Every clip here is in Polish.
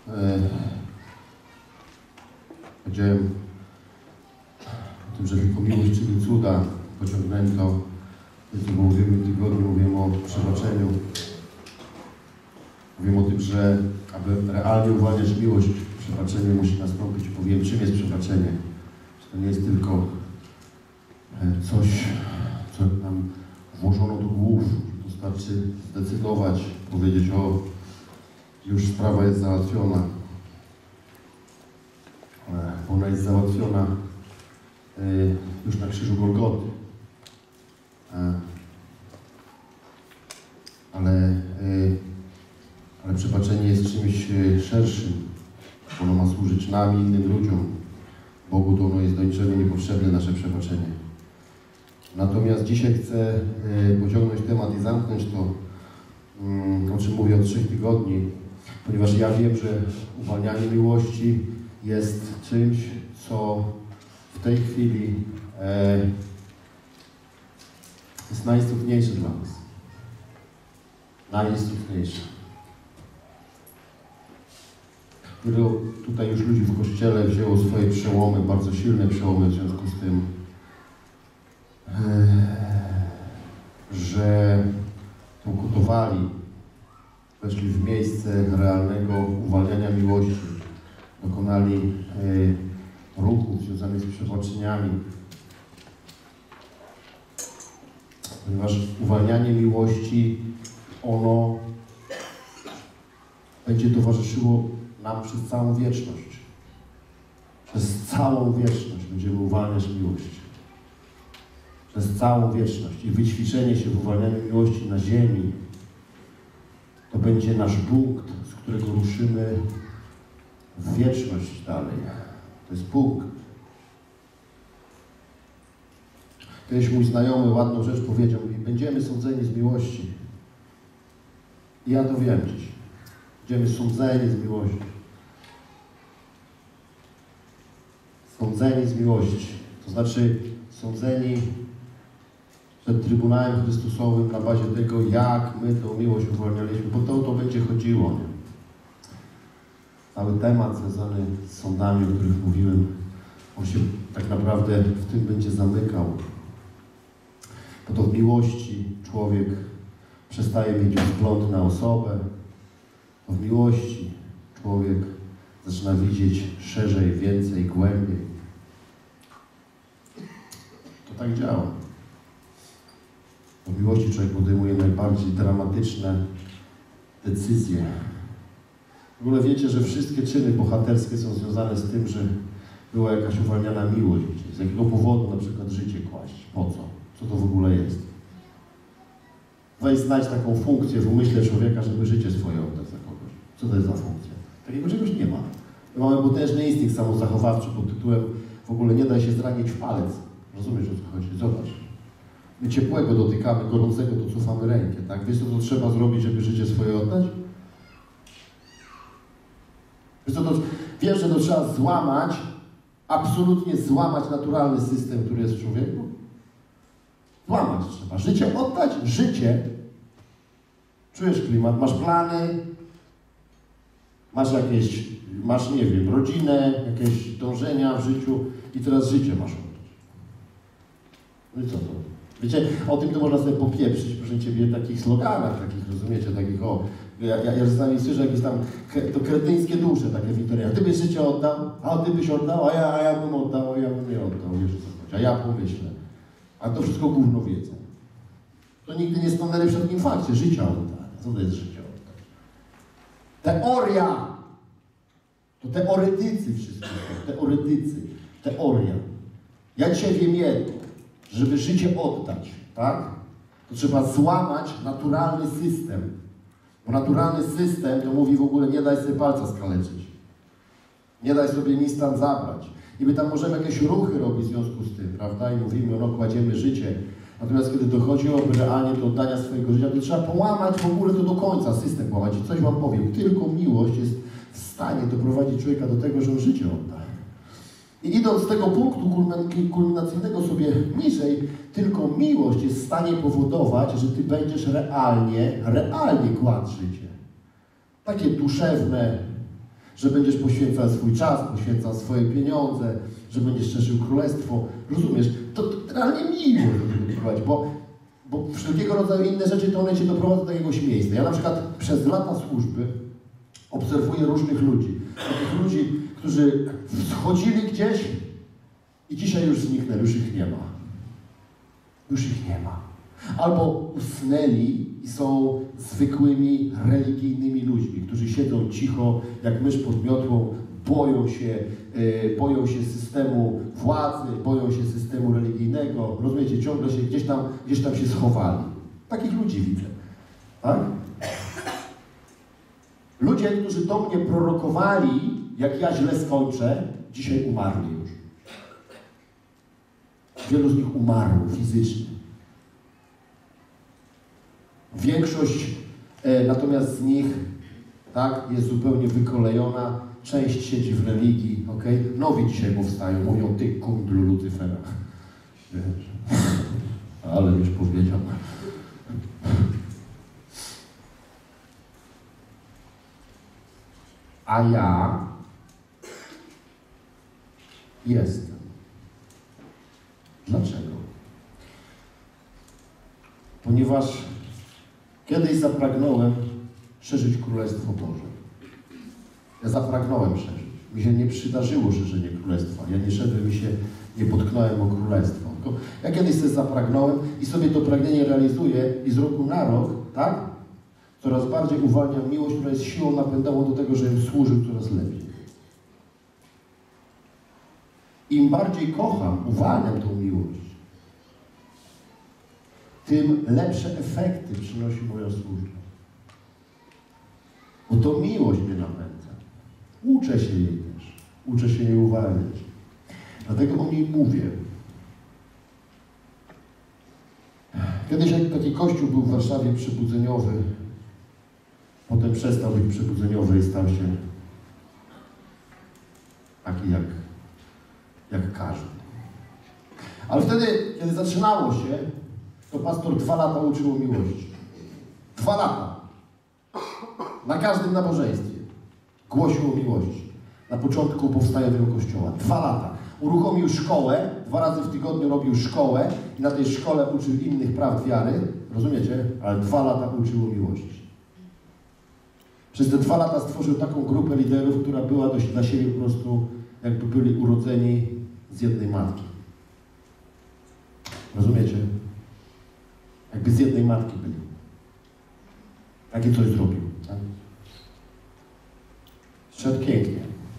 Powiedziałem o tym, że tylko miłość czyni cuda. Pociągnąłem to, bo mówimy w tygodniu, mówimy o przebaczeniu. Mówimy o tym, że aby realnie uwalniać miłość, przebaczenie musi nastąpić. Powiem, czym jest przebaczenie. To nie jest tylko coś, co nam włożono do głów. Wystarczy zdecydować, powiedzieć: o, już sprawa jest załatwiona. Ona jest załatwiona już na krzyżu Golgoty. Ale przebaczenie jest czymś szerszym. Ono ma służyć nam i innym ludziom. Bogu to ono jest do niczego niepotrzebne, nasze przebaczenie. Natomiast dzisiaj chcę pociągnąć temat i zamknąć to, o czym mówię od 3 tygodni, ponieważ ja wiem, że uwalnianie miłości jest czymś, co w tej chwili jest najistotniejsze dla nas. Najistotniejsze. Wielu tutaj już ludzi w Kościele wzięło swoje przełomy, bardzo silne przełomy w związku z tym, że pokutowali, weszli w miejsce realnego uwalniania miłości, dokonali ruchów związanych z przebaczeniami. Ponieważ uwalnianie miłości, ono będzie towarzyszyło nam przez całą wieczność. Przez całą wieczność będziemy uwalniać miłość. Przez całą wieczność. I wyćwiczenie się w uwalnianiu miłości na ziemi to będzie nasz punkt, z którego ruszymy w wieczność dalej. To jest punkt. Kiedyś mój znajomy ładną rzecz powiedział mi: będziemy sądzeni z miłości. I ja to wiem dziś. Będziemy sądzeni z miłości. Sądzeni z miłości. To znaczy sądzeni przed Trybunałem Chrystusowym na bazie tego, jak my tę miłość uwalnialiśmy, bo to będzie chodziło. Nie? Cały temat związany z sądami, o których mówiłem, on się tak naprawdę w tym będzie zamykał. Bo to w miłości człowiek przestaje mieć wzgląd na osobę. To w miłości człowiek zaczyna widzieć szerzej, więcej, głębiej. To tak działa. W miłości człowiek podejmuje najbardziej dramatyczne decyzje. W ogóle wiecie, że wszystkie czyny bohaterskie są związane z tym, że była jakaś uwalniana miłość. Z jakiego powodu na przykład życie kłaść? Po co? Co to w ogóle jest? Weź znajdź taką funkcję w umyśle człowieka, żeby życie swoje oddać za kogoś. Co to jest za funkcja? Takiego czegoś nie ma. My mamy potężny instynkt samozachowawczy pod tytułem w ogóle nie daj się zranić w palec. Rozumiesz, o co chodzi? Zobacz. My ciepłego dotykamy, gorącego to cofamy rękę, tak? Wiesz, co to trzeba zrobić, żeby życie swoje oddać? Wiesz, że to trzeba złamać, absolutnie złamać naturalny system, który jest w człowieku? Złamać trzeba. Życie oddać? Życie. Czujesz klimat, masz plany, masz, nie wiem, rodzinę, jakieś dążenia w życiu i teraz życie masz oddać. No i co to? Wiecie, o tym to można sobie popieprzyć, proszę Ciebie, takich sloganach, takich, rozumiecie, takich ja czasami słyszę jakieś tam to kretyńskie dusze takie w internecie. Ty byś życie oddał, a ty byś oddał, a ja bym oddał, a ja bym nie oddał, wiesz o co chodzi, a ja pomyślę. A to wszystko gówno wiedzą. To nigdy nie stanęli przed takim fakcie, życia oddania. Co to jest życie oddać? Teoria! To teoretycy wszystko, teoretycy, teoria. Ja dzisiaj wiem jedno, żeby życie oddać, tak? To trzeba złamać naturalny system. Bo naturalny system to mówi w ogóle nie daj sobie palca skaleczyć. Nie daj sobie nic tam zabrać. I my tam możemy jakieś ruchy robić w związku z tym, prawda? I mówimy, no kładziemy życie. Natomiast kiedy dochodzi realnie do oddania swojego życia, to trzeba połamać w ogóle to do końca, system połamać. I coś Wam powiem, tylko miłość jest w stanie doprowadzić człowieka do tego, że on życie odda. I idąc z tego punktu kulminacyjnego sobie niżej, tylko miłość jest w stanie powodować, że Ty będziesz realnie kładł życie. Takie duszewne, że będziesz poświęcał swój czas, poświęcał swoje pieniądze, że będziesz szerzył królestwo. Rozumiesz? To realnie miło do tego prowadzi, bo wszelkiego rodzaju inne rzeczy to one cię doprowadzą do jakiegoś miejsca. Ja na przykład przez lata służby obserwuję różnych ludzi. Takich ludzi, którzy wschodzili gdzieś i dzisiaj już zniknęli, już ich nie ma. Już ich nie ma. Albo usnęli i są zwykłymi, religijnymi ludźmi, którzy siedzą cicho, jak mysz pod miotłą, boją się systemu władzy, boją się systemu religijnego. Rozumiecie, ciągle się gdzieś tam się schowali. Takich ludzi widzę. Tak? Ludzie, którzy do mnie prorokowali, jak ja źle skończę, dzisiaj umarli już. Wielu z nich umarło fizycznie. Większość natomiast z nich, tak, jest zupełnie wykolejona. Część siedzi w religii, okej? Nowi dzisiaj powstają, mówią, ty kundlu Lucyfera. Ale już powiedział. A ja jestem. Dlaczego? Ponieważ kiedyś zapragnąłem szerzyć Królestwo Boże. Ja zapragnąłem szerzyć. Mi się nie przydarzyło szerzenie Królestwa. Ja nie szedłem i się nie potknąłem o Królestwo. Tylko ja kiedyś sobie zapragnąłem i sobie to pragnienie realizuję i z roku na rok, tak? Coraz bardziej uwalniam miłość, która jest siłą napędową do tego, żebym służył coraz lepiej. Im bardziej kocham, uwalniam tą miłość, tym lepsze efekty przynosi moja służba. Bo to miłość mnie napędza. Uczę się jej też. Uczę się jej uwalniać. Dlatego o niej mówię. Kiedyś taki kościół był w Warszawie przebudzeniowy. Potem przestał być przebudzeniowy i stał się taki jak każdy. Ale wtedy, kiedy zaczynało się, to pastor 2 lata uczył o miłości. 2 lata. Na każdym nabożeństwie głosił o miłości. Na początku powstania tego kościoła. 2 lata. Uruchomił szkołę, 2 razy w tygodniu robił szkołę i na tej szkole uczył innych prawd wiary. Rozumiecie? Ale 2 lata uczył o miłości. Przez te 2 lata stworzył taką grupę liderów, która była dla siebie po prostu, jakby byli urodzeni z jednej matki. Rozumiecie? Jakby z jednej matki byli. Takie coś zrobił. Tak? Szedł pięknie.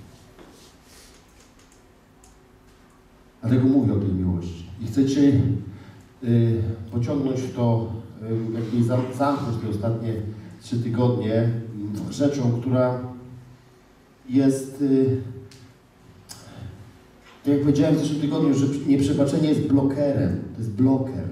Dlatego mówię o tej miłości. I chcę Cię pociągnąć w to, jakby zamknąć te ostatnie 3 tygodnie rzeczą, która jest, jak powiedziałem w zeszłym tygodniu, że nieprzebaczenie jest blokerem. To jest bloker.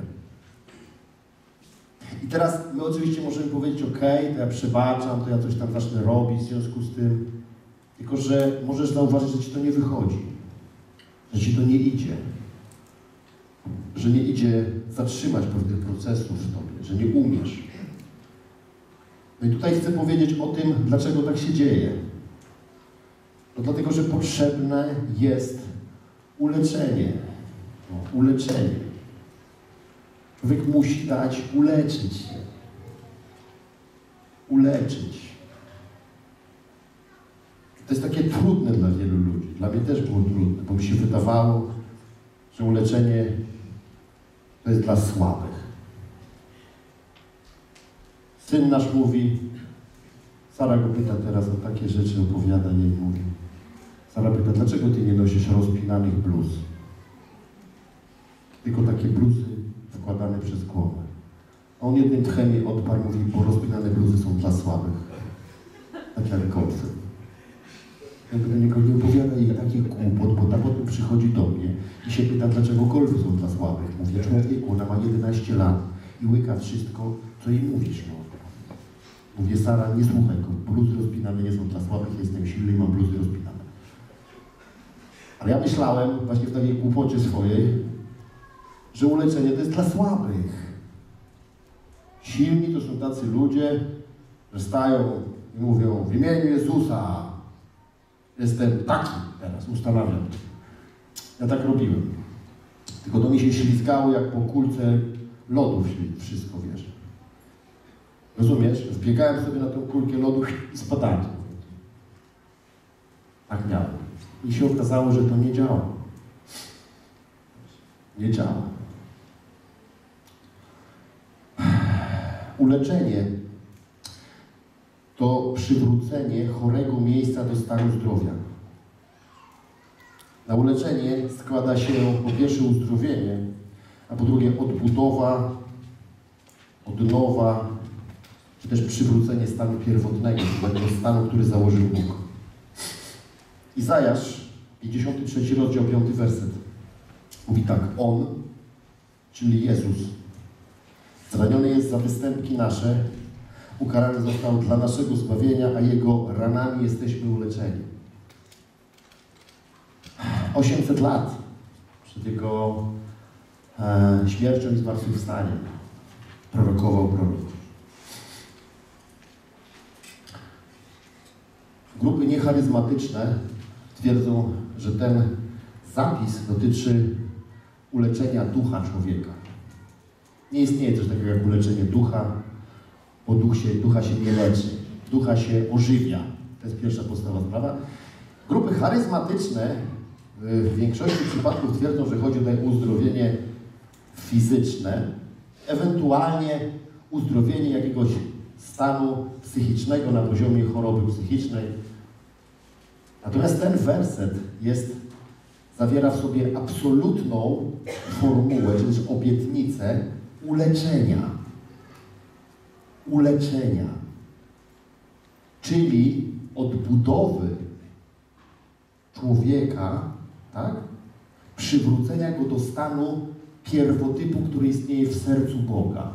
I teraz my oczywiście możemy powiedzieć, ok, to ja przebaczam, to ja coś tam zacznę robić w związku z tym, tylko że możesz zauważyć, że Ci to nie wychodzi, że Ci to nie idzie, że nie idzie zatrzymać pewnych procesów w Tobie, że nie umiesz. No i tutaj chcę powiedzieć o tym, dlaczego tak się dzieje. No dlatego, że potrzebne jest uleczenie. No, uleczenie. Człowiek musi dać uleczyć się. Uleczyć. To jest takie trudne dla wielu ludzi. Dla mnie też było trudne, bo mi się wydawało, że uleczenie to jest dla słabych. Syn nasz mówi, Sara go pyta teraz o takie rzeczy, opowiada jej, mówi. Sara pyta, dlaczego ty nie nosisz rozpinanych bluz? Tylko takie bluzy wkładane przez głowę. A on jednym tchem jej odparł, mówi, bo rozpinane bluzy są dla słabych. Tak jak golfy. Ja do niego nie opowiada jej takich głupot, bo ta potem przychodzi do mnie i się pyta, dlaczego golfy są dla słabych. Mówię, człowieku, ona ma 11 lat i łyka wszystko, co jej mówisz. No. Mówię, Sara, nie słuchaj go, bluzy rozpinane nie są dla słabych, jestem silny i mam bluzy rozpinane. Ale ja myślałem, właśnie w takiej głupocie swojej, że uleczenie to jest dla słabych. Silni to są tacy ludzie, że stają i mówią w imieniu Jezusa Jestem taki teraz, ustanawiam. Ja tak robiłem. Tylko to mi się ślizgało jak po kulce lodów wszystko, wiesz. Rozumiesz? Wbiegałem sobie na tą kulkę lodu i spadałem. Tak miałem. I się okazało, że to nie działa. Nie działa. Uleczenie to przywrócenie chorego miejsca do stanu zdrowia. Na uleczenie składa się po pierwsze uzdrowienie, a po drugie odbudowa, odnowa, czy też przywrócenie stanu pierwotnego, tego stanu, który założył Bóg. Izajasz, 53 rozdział, 5 werset. Mówi tak: On, czyli Jezus, zraniony jest za występki nasze, ukarany został dla naszego zbawienia, a Jego ranami jesteśmy uleczeni. 800 lat przed Jego śmiercią i zmartwychwstaniem prorokował prorok. Grupy niecharyzmatyczne twierdzą, że ten zapis dotyczy uleczenia ducha człowieka. Nie istnieje coś takiego jak uleczenie ducha, bo ducha się nie leczy. Ducha się ożywia. To jest pierwsza podstawowa sprawa. Grupy charyzmatyczne w większości przypadków twierdzą, że chodzi tutaj o uzdrowienie fizyczne, ewentualnie uzdrowienie jakiegoś stanu psychicznego na poziomie choroby psychicznej. Natomiast ten werset zawiera w sobie absolutną formułę, czy też obietnicę uleczenia. Uleczenia. Czyli odbudowy człowieka, tak? Przywrócenia go do stanu pierwotypu, który istnieje w sercu Boga.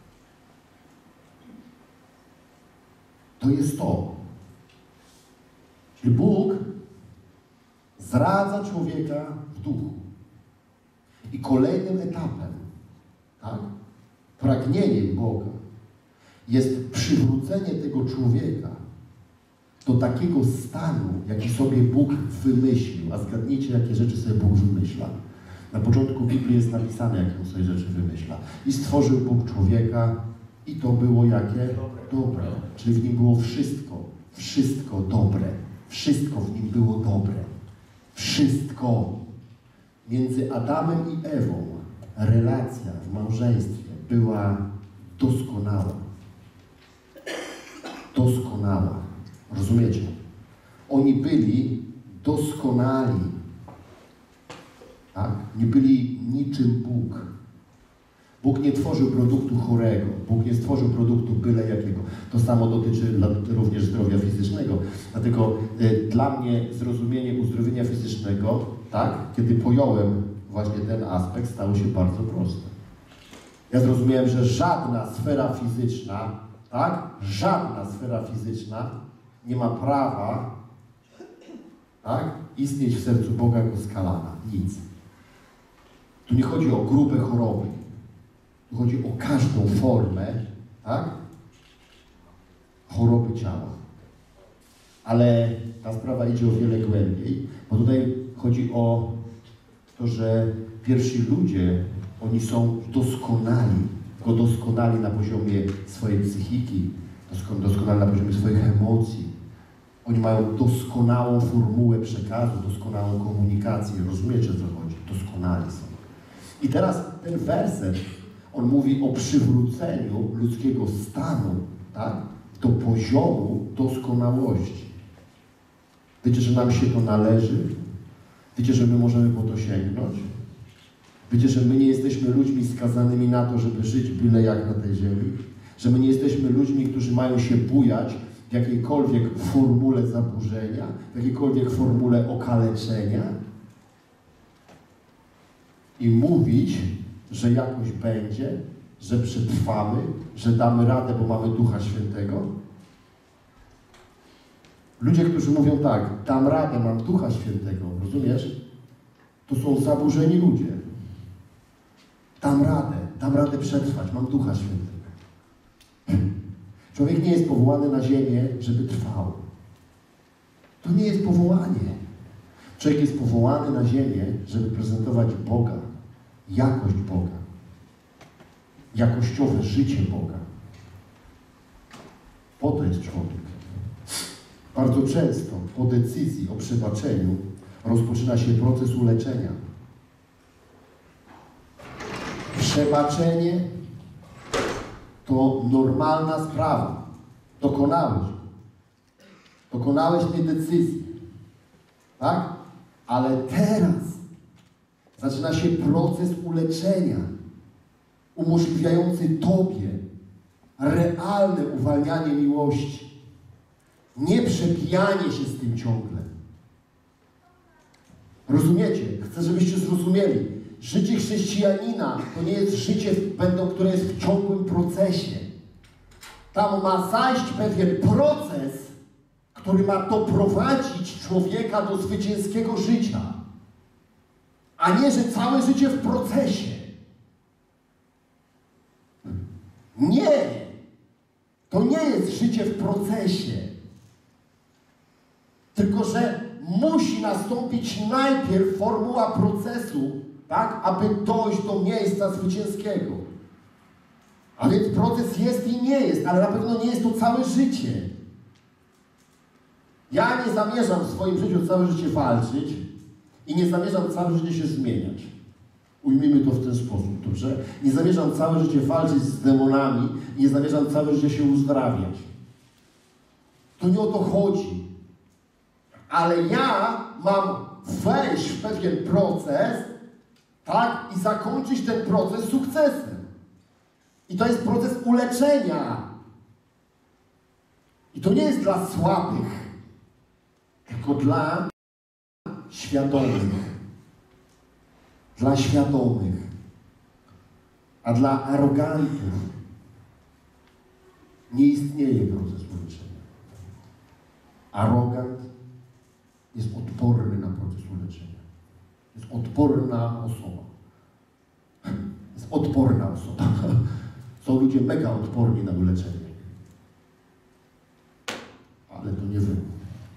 To jest to. Czyli Bóg zradza człowieka w duchu. I kolejnym etapem, tak, pragnieniem Boga jest przywrócenie tego człowieka do takiego stanu, jaki sobie Bóg wymyślił. A zgadnijcie, jakie rzeczy sobie Bóg wymyśla. Na początku Biblii jest napisane, jakie on sobie rzeczy wymyśla. I stworzył Bóg człowieka i to było jakie? Dobre. Czyli w nim było wszystko. Wszystko dobre. Wszystko w nim było dobre. Wszystko. Między Adamem i Ewą relacja w małżeństwie była doskonała. Doskonała. Rozumiecie? Oni byli doskonali. Tak? Nie byli niczym Bóg. Bóg nie tworzył produktu chorego. Bóg nie stworzył produktu byle jakiego. To samo dotyczy również zdrowia fizycznego. Dlatego dla mnie zrozumienie uzdrowienia fizycznego, tak, kiedy pojąłem właśnie ten aspekt, stało się bardzo proste. Ja zrozumiałem, że żadna sfera fizyczna, tak, żadna sfera fizyczna nie ma prawa, tak, istnieć w sercu Boga jako skalana. Nic. Tu nie chodzi o grube choroby. Tu chodzi o każdą formę, tak, choroby ciała. Ale ta sprawa idzie o wiele głębiej, bo tutaj chodzi o to, że pierwsi ludzie, oni są doskonali na poziomie swojej psychiki, doskonali na poziomie swoich emocji. Oni mają doskonałą formułę przekazu, doskonałą komunikację. Rozumiecie, o co chodzi? Doskonali są. I teraz ten werset, on mówi o przywróceniu ludzkiego stanu, tak, do poziomu doskonałości. Wiecie, że nam się to należy? Wiecie, że my możemy po to sięgnąć? Wiecie, że my nie jesteśmy ludźmi skazanymi na to, żeby żyć byle jak na tej ziemi? Że my nie jesteśmy ludźmi, którzy mają się bujać w jakiejkolwiek formule zaburzenia, w jakiejkolwiek formule okaleczenia i mówić, że jakoś będzie, że przetrwamy, że damy radę, bo mamy Ducha Świętego. Ludzie, którzy mówią tak, dam radę, mam Ducha Świętego, rozumiesz? To są zaburzeni ludzie. Dam radę przetrwać, mam Ducha Świętego. Człowiek nie jest powołany na ziemię, żeby trwał. To nie jest powołanie. Człowiek jest powołany na ziemię, żeby prezentować Boga, jakość Boga, jakościowe życie Boga. Po to jest człowiek. Bardzo często po decyzji o przebaczeniu rozpoczyna się proces uleczenia. Przebaczenie to normalna sprawa. Dokonałeś tej decyzji. Tak? Ale teraz zaczyna się proces uleczenia, umożliwiający Tobie realne uwalnianie miłości. Nie przebijanie się z tym ciągle. Rozumiecie? Chcę, żebyście zrozumieli. Życie chrześcijanina to nie jest życie, które jest w ciągłym procesie. Tam ma zajść pewien proces, który ma doprowadzić człowieka do zwycięskiego życia. A nie, że całe życie w procesie. Nie! To nie jest życie w procesie. Tylko że musi nastąpić najpierw formuła procesu, tak, aby dojść do miejsca zwycięskiego. A więc proces jest i nie jest, ale na pewno nie jest to całe życie. Ja nie zamierzam w swoim życiu całe życie walczyć i nie zamierzam całe życie się zmieniać. Ujmijmy to w ten sposób, dobrze? Nie zamierzam całe życie walczyć z demonami i nie zamierzam całe życie się uzdrawiać. To nie o to chodzi. Ale ja mam wejść w pewien proces, tak? I zakończyć ten proces sukcesem. I to jest proces uleczenia. I to nie jest dla słabych, tylko dla świadomych. Dla świadomych. A dla arogantów nie istnieje proces uleczenia. Arogant jest odporny na proces uleczenia. Jest odporna osoba. Jest odporna osoba. Są ludzie mega odporni na uleczenie. Ale to nie wy.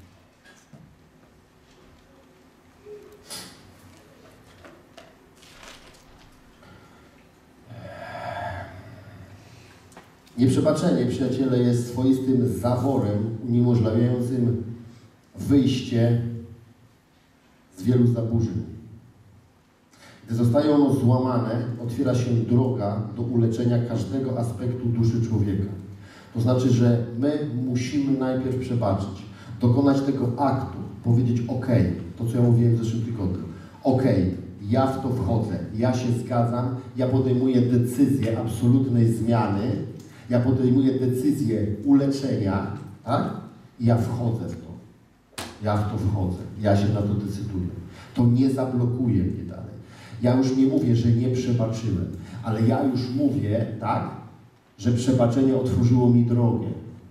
Nieprzebaczenie, przyjaciele, jest swoistym zaworem uniemożliwiającym wyjście z wielu zaburzeń. Gdy zostaje ono złamane, otwiera się droga do uleczenia każdego aspektu duszy człowieka. To znaczy, że my musimy najpierw przebaczyć, dokonać tego aktu, powiedzieć OK, to co ja mówiłem w zeszłym tygodniu. OK, ja w to wchodzę, ja się zgadzam, ja podejmuję decyzję absolutnej zmiany, ja podejmuję decyzję uleczenia, tak? I ja wchodzę w to. Ja w to wchodzę. Ja się na to decyduję. To nie zablokuje mnie dalej. Ja już nie mówię, że nie przebaczyłem, ale ja już mówię, tak, że przebaczenie otworzyło mi drogę.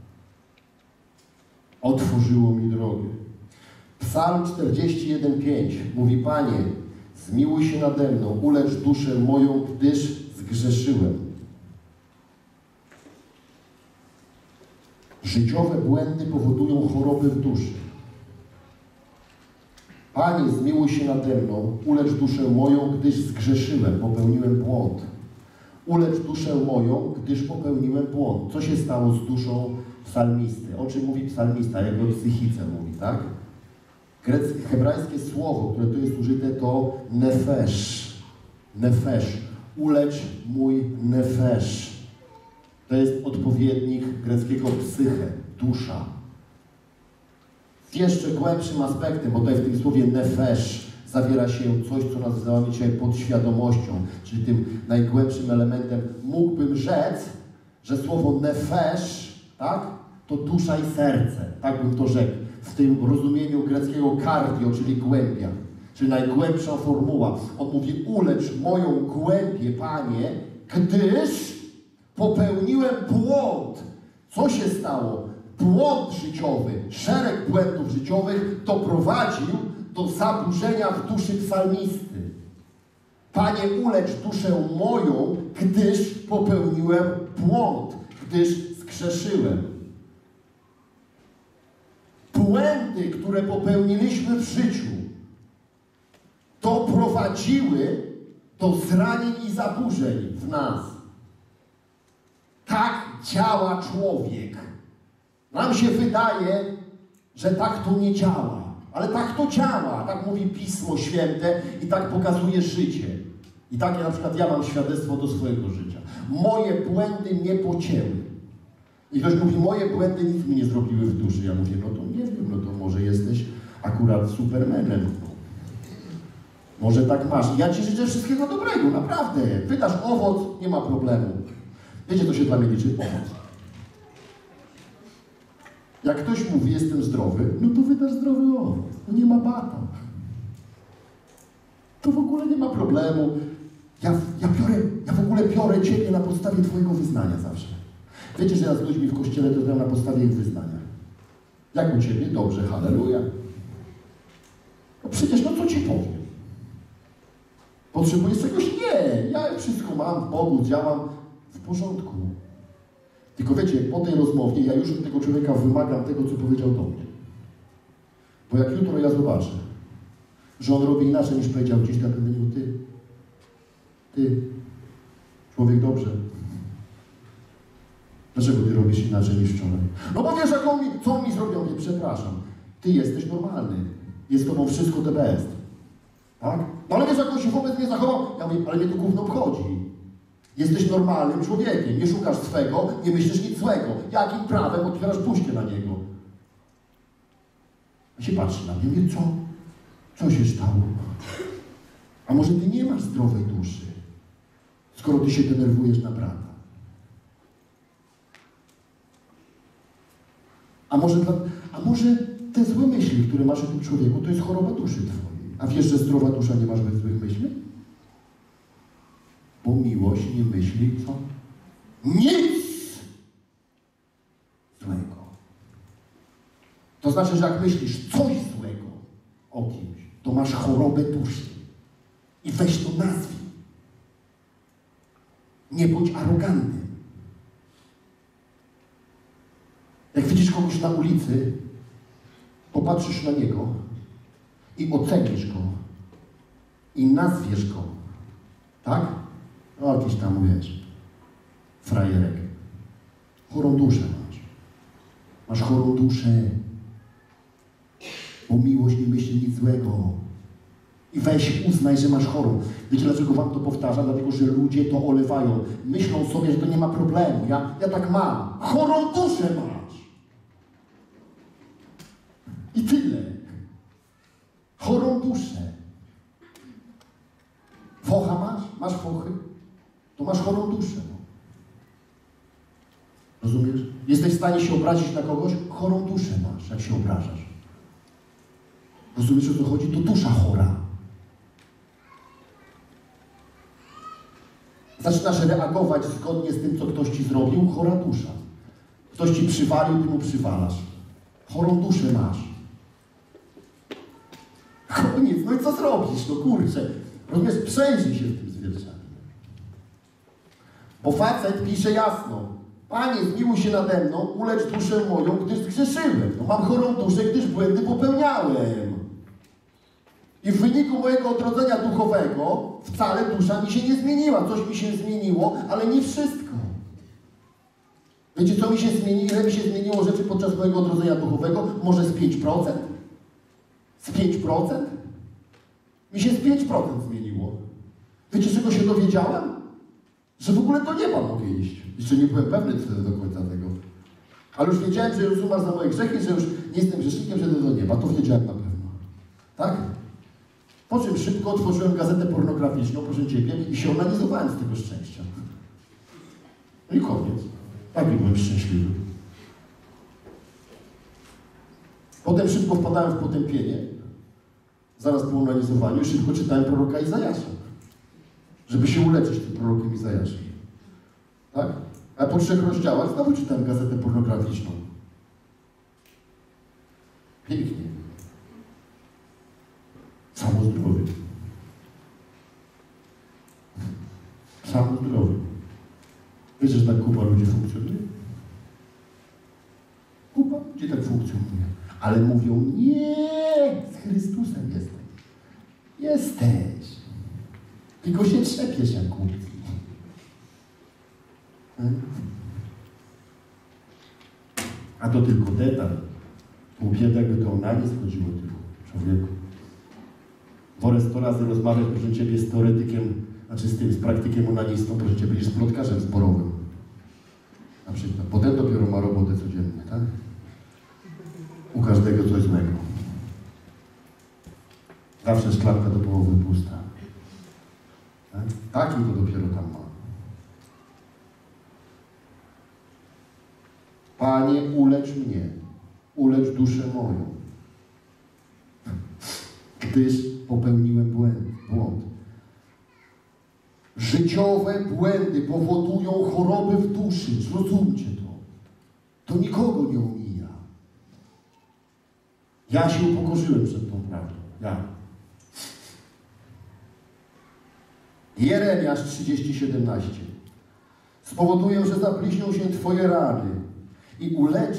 Otworzyło mi drogę. Psalm 41:5 mówi: Panie, zmiłuj się nade mną, ulecz duszę moją, gdyż zgrzeszyłem. Życiowe błędy powodują choroby w duszy. Panie, zmiłuj się nade mną, ulecz duszę moją, gdyż zgrzeszyłem, popełniłem błąd. Ulecz duszę moją, gdyż popełniłem błąd. Co się stało z duszą psalmisty? O czym mówi psalmista? Jak o psychice mówi, tak? Hebrajskie słowo, które tu jest użyte, to nefesh. Nefesh. Ulecz mój nefesh. To jest odpowiednik greckiego psyche, dusza. Z jeszcze głębszym aspektem, bo tutaj w tym słowie nefesh zawiera się coś, co nazywamy dzisiaj podświadomością, czyli tym najgłębszym elementem. Mógłbym rzec, że słowo nefesh, tak, to dusza i serce, tak bym to rzekł, w tym rozumieniu greckiego cardio, czyli głębia, czyli najgłębsza formuła. On mówi: ulecz moją głębię, Panie, gdyż popełniłem błąd. Co się stało? Błąd życiowy, szereg błędów życiowych doprowadził do zaburzenia w duszy psalmisty. Panie, ulecz duszę moją, gdyż popełniłem błąd, gdyż zgrzeszyłem. błędy, które popełniliśmy w życiu, doprowadziły do zranień i zaburzeń w nas. Tak działa człowiek. Nam się wydaje, że tak to nie działa, ale tak to działa. Tak mówi Pismo Święte i tak pokazuje życie. I takie na przykład ja mam świadectwo do swojego życia. Moje błędy mnie pocięły. I ktoś mówi, moje błędy nic mi nie zrobiły w duszy. Ja mówię, no to nie wiem, no to może jesteś akurat supermanem. Może tak masz. Ja ci życzę wszystkiego dobrego, naprawdę. Wydasz owoc, nie ma problemu. Wiecie, co się dla mnie liczy? Owoc. Jak ktoś mówi, jestem zdrowy, no to wydasz zdrowy owoc. No nie ma bata. To w ogóle nie ma problemu. Ja w ogóle biorę Ciebie na podstawie Twojego wyznania zawsze. Wiecie, że ja z ludźmi w kościele to na podstawie ich wyznania. Jak u Ciebie? Dobrze, halleluja. No przecież, no co Ci powiem? Potrzebujesz czegoś? Nie. Ja wszystko mam w Bogu, działam w porządku. Tylko wiecie, po tej rozmowie ja już od tego człowieka wymagam tego, co powiedział do mnie. Bo jak jutro ja zobaczę, że on robi inaczej niż powiedział gdzieś, tak będę mówił, ty, człowiek dobrze. Dlaczego ty robisz inaczej niż wczoraj? No bo wiesz, co on mi zrobił? Nie, przepraszam. Ty jesteś normalny. Jest z tobą wszystko the best. Tak? No ale wiesz, jak on się wobec mnie zachował? Ja mówię, ale mnie to gówno obchodzi. Jesteś normalnym człowiekiem. Nie szukasz swego, nie myślisz nic złego. Jakim prawem otwierasz buźkę na niego? A się patrzy na mnie, mówię, co się stało? A może ty nie masz zdrowej duszy, skoro ty się denerwujesz na brata? A może te złe myśli, które masz o tym człowieku, to jest choroba duszy twojej. A wiesz, że zdrowa dusza nie masz bez złych myśli? Bo miłość nie myśli co? Nic złego. To znaczy, że jak myślisz coś złego o kimś, to masz chorobę duszy. I weź to nazwij. Nie bądź arogantny. Jak widzisz kogoś na ulicy, popatrzysz na niego i ocenisz go i nazwiesz go, tak? O, jakiś tam, wiesz, frajerek. Chorą duszę masz. Masz chorą duszę. Bo miłość nie myśli nic złego. I weź, uznaj, że masz chorą. Wiecie, dlaczego wam to powtarzam? Dlatego, że ludzie to olewają. Myślą sobie, że to nie ma problemu. Ja tak mam. Chorą duszę masz. I tyle. Chorą duszę. Focha masz? Masz fochy? To masz chorą duszę. Rozumiesz? Jesteś w stanie się obrazić na kogoś? Chorą duszę masz, jak się obrażasz. Rozumiesz, o co chodzi? To dusza chora. Zaczynasz reagować zgodnie z tym, co ktoś ci zrobił, chora dusza. Ktoś ci przywalił, ty mu przywalasz. Chorą duszę masz. Koniec, no i co zrobisz? No kurczę. Rozumiesz, przejrzyj się w tym zwierciadle. Bo facet pisze jasno. Panie, zmiłuj się nade mną, ulecz duszę moją, gdyż zgrzeszyłem. No mam chorą duszę, gdyż błędy popełniałem. I w wyniku mojego odrodzenia duchowego wcale dusza mi się nie zmieniła. Coś mi się zmieniło, ale nie wszystko. Wiecie, co mi się zmieniło? Ile mi się zmieniło rzeczy podczas mojego odrodzenia duchowego? Może z 5%? Z 5%? Mi się z 5% zmieniło. Wiecie, czego się dowiedziałem? Że w ogóle do nieba mogę iść. Jeszcze nie byłem pewny do końca tego. Ale już wiedziałem, że już umarł za moje grzechy, że już nie jestem grzesznikiem, że idę do nieba. To wiedziałem na pewno. Tak? Po czym szybko otworzyłem gazetę pornograficzną, proszę Ciebie, i się onanizowałem z tego szczęścia. No i koniec. Tak byłem szczęśliwy. Potem szybko wpadałem w potępienie. Zaraz po onanizowaniu szybko czytałem proroka Izajasza. Żeby się uleczyć tym prorokiem Izajaszem. Tak? A po 3 rozdziałach znowu czytałem gazetę pornograficzną. Pięknie. Samozdrowy. Samozdrowy. Wiecie, że tak kupa ludzi funkcjonuje? Kupa ludzi tak funkcjonuje. Ale mówią, nie, z Chrystusem jesteś. Jesteś. Tylko się trzepiesz jak głupi. A to tylko detal. Pół biedy, jakby to na nie schodziło tylko człowieku. Wolę 100 razy rozmawiać, proszę Ciebie, z teoretykiem, znaczy z praktykiem onanistą, proszę Ciebie, niż z plotkarzem zborowym. Na przykład. Potem dopiero ma robotę codziennie, tak? U każdego coś złego. Zawsze szklanka do połowy pusta. Tak? Takim to dopiero tam ma. Panie, ulecz mnie, ulecz duszę moją, gdyż popełniłem błąd. Życiowe błędy powodują choroby w duszy. Zrozumcie to. To nikogo nie omija. Ja się upokorzyłem przed tą prawdą. Ja. Jeremiasz 30:17. Spowoduję, że zabliźnią się Twoje rany i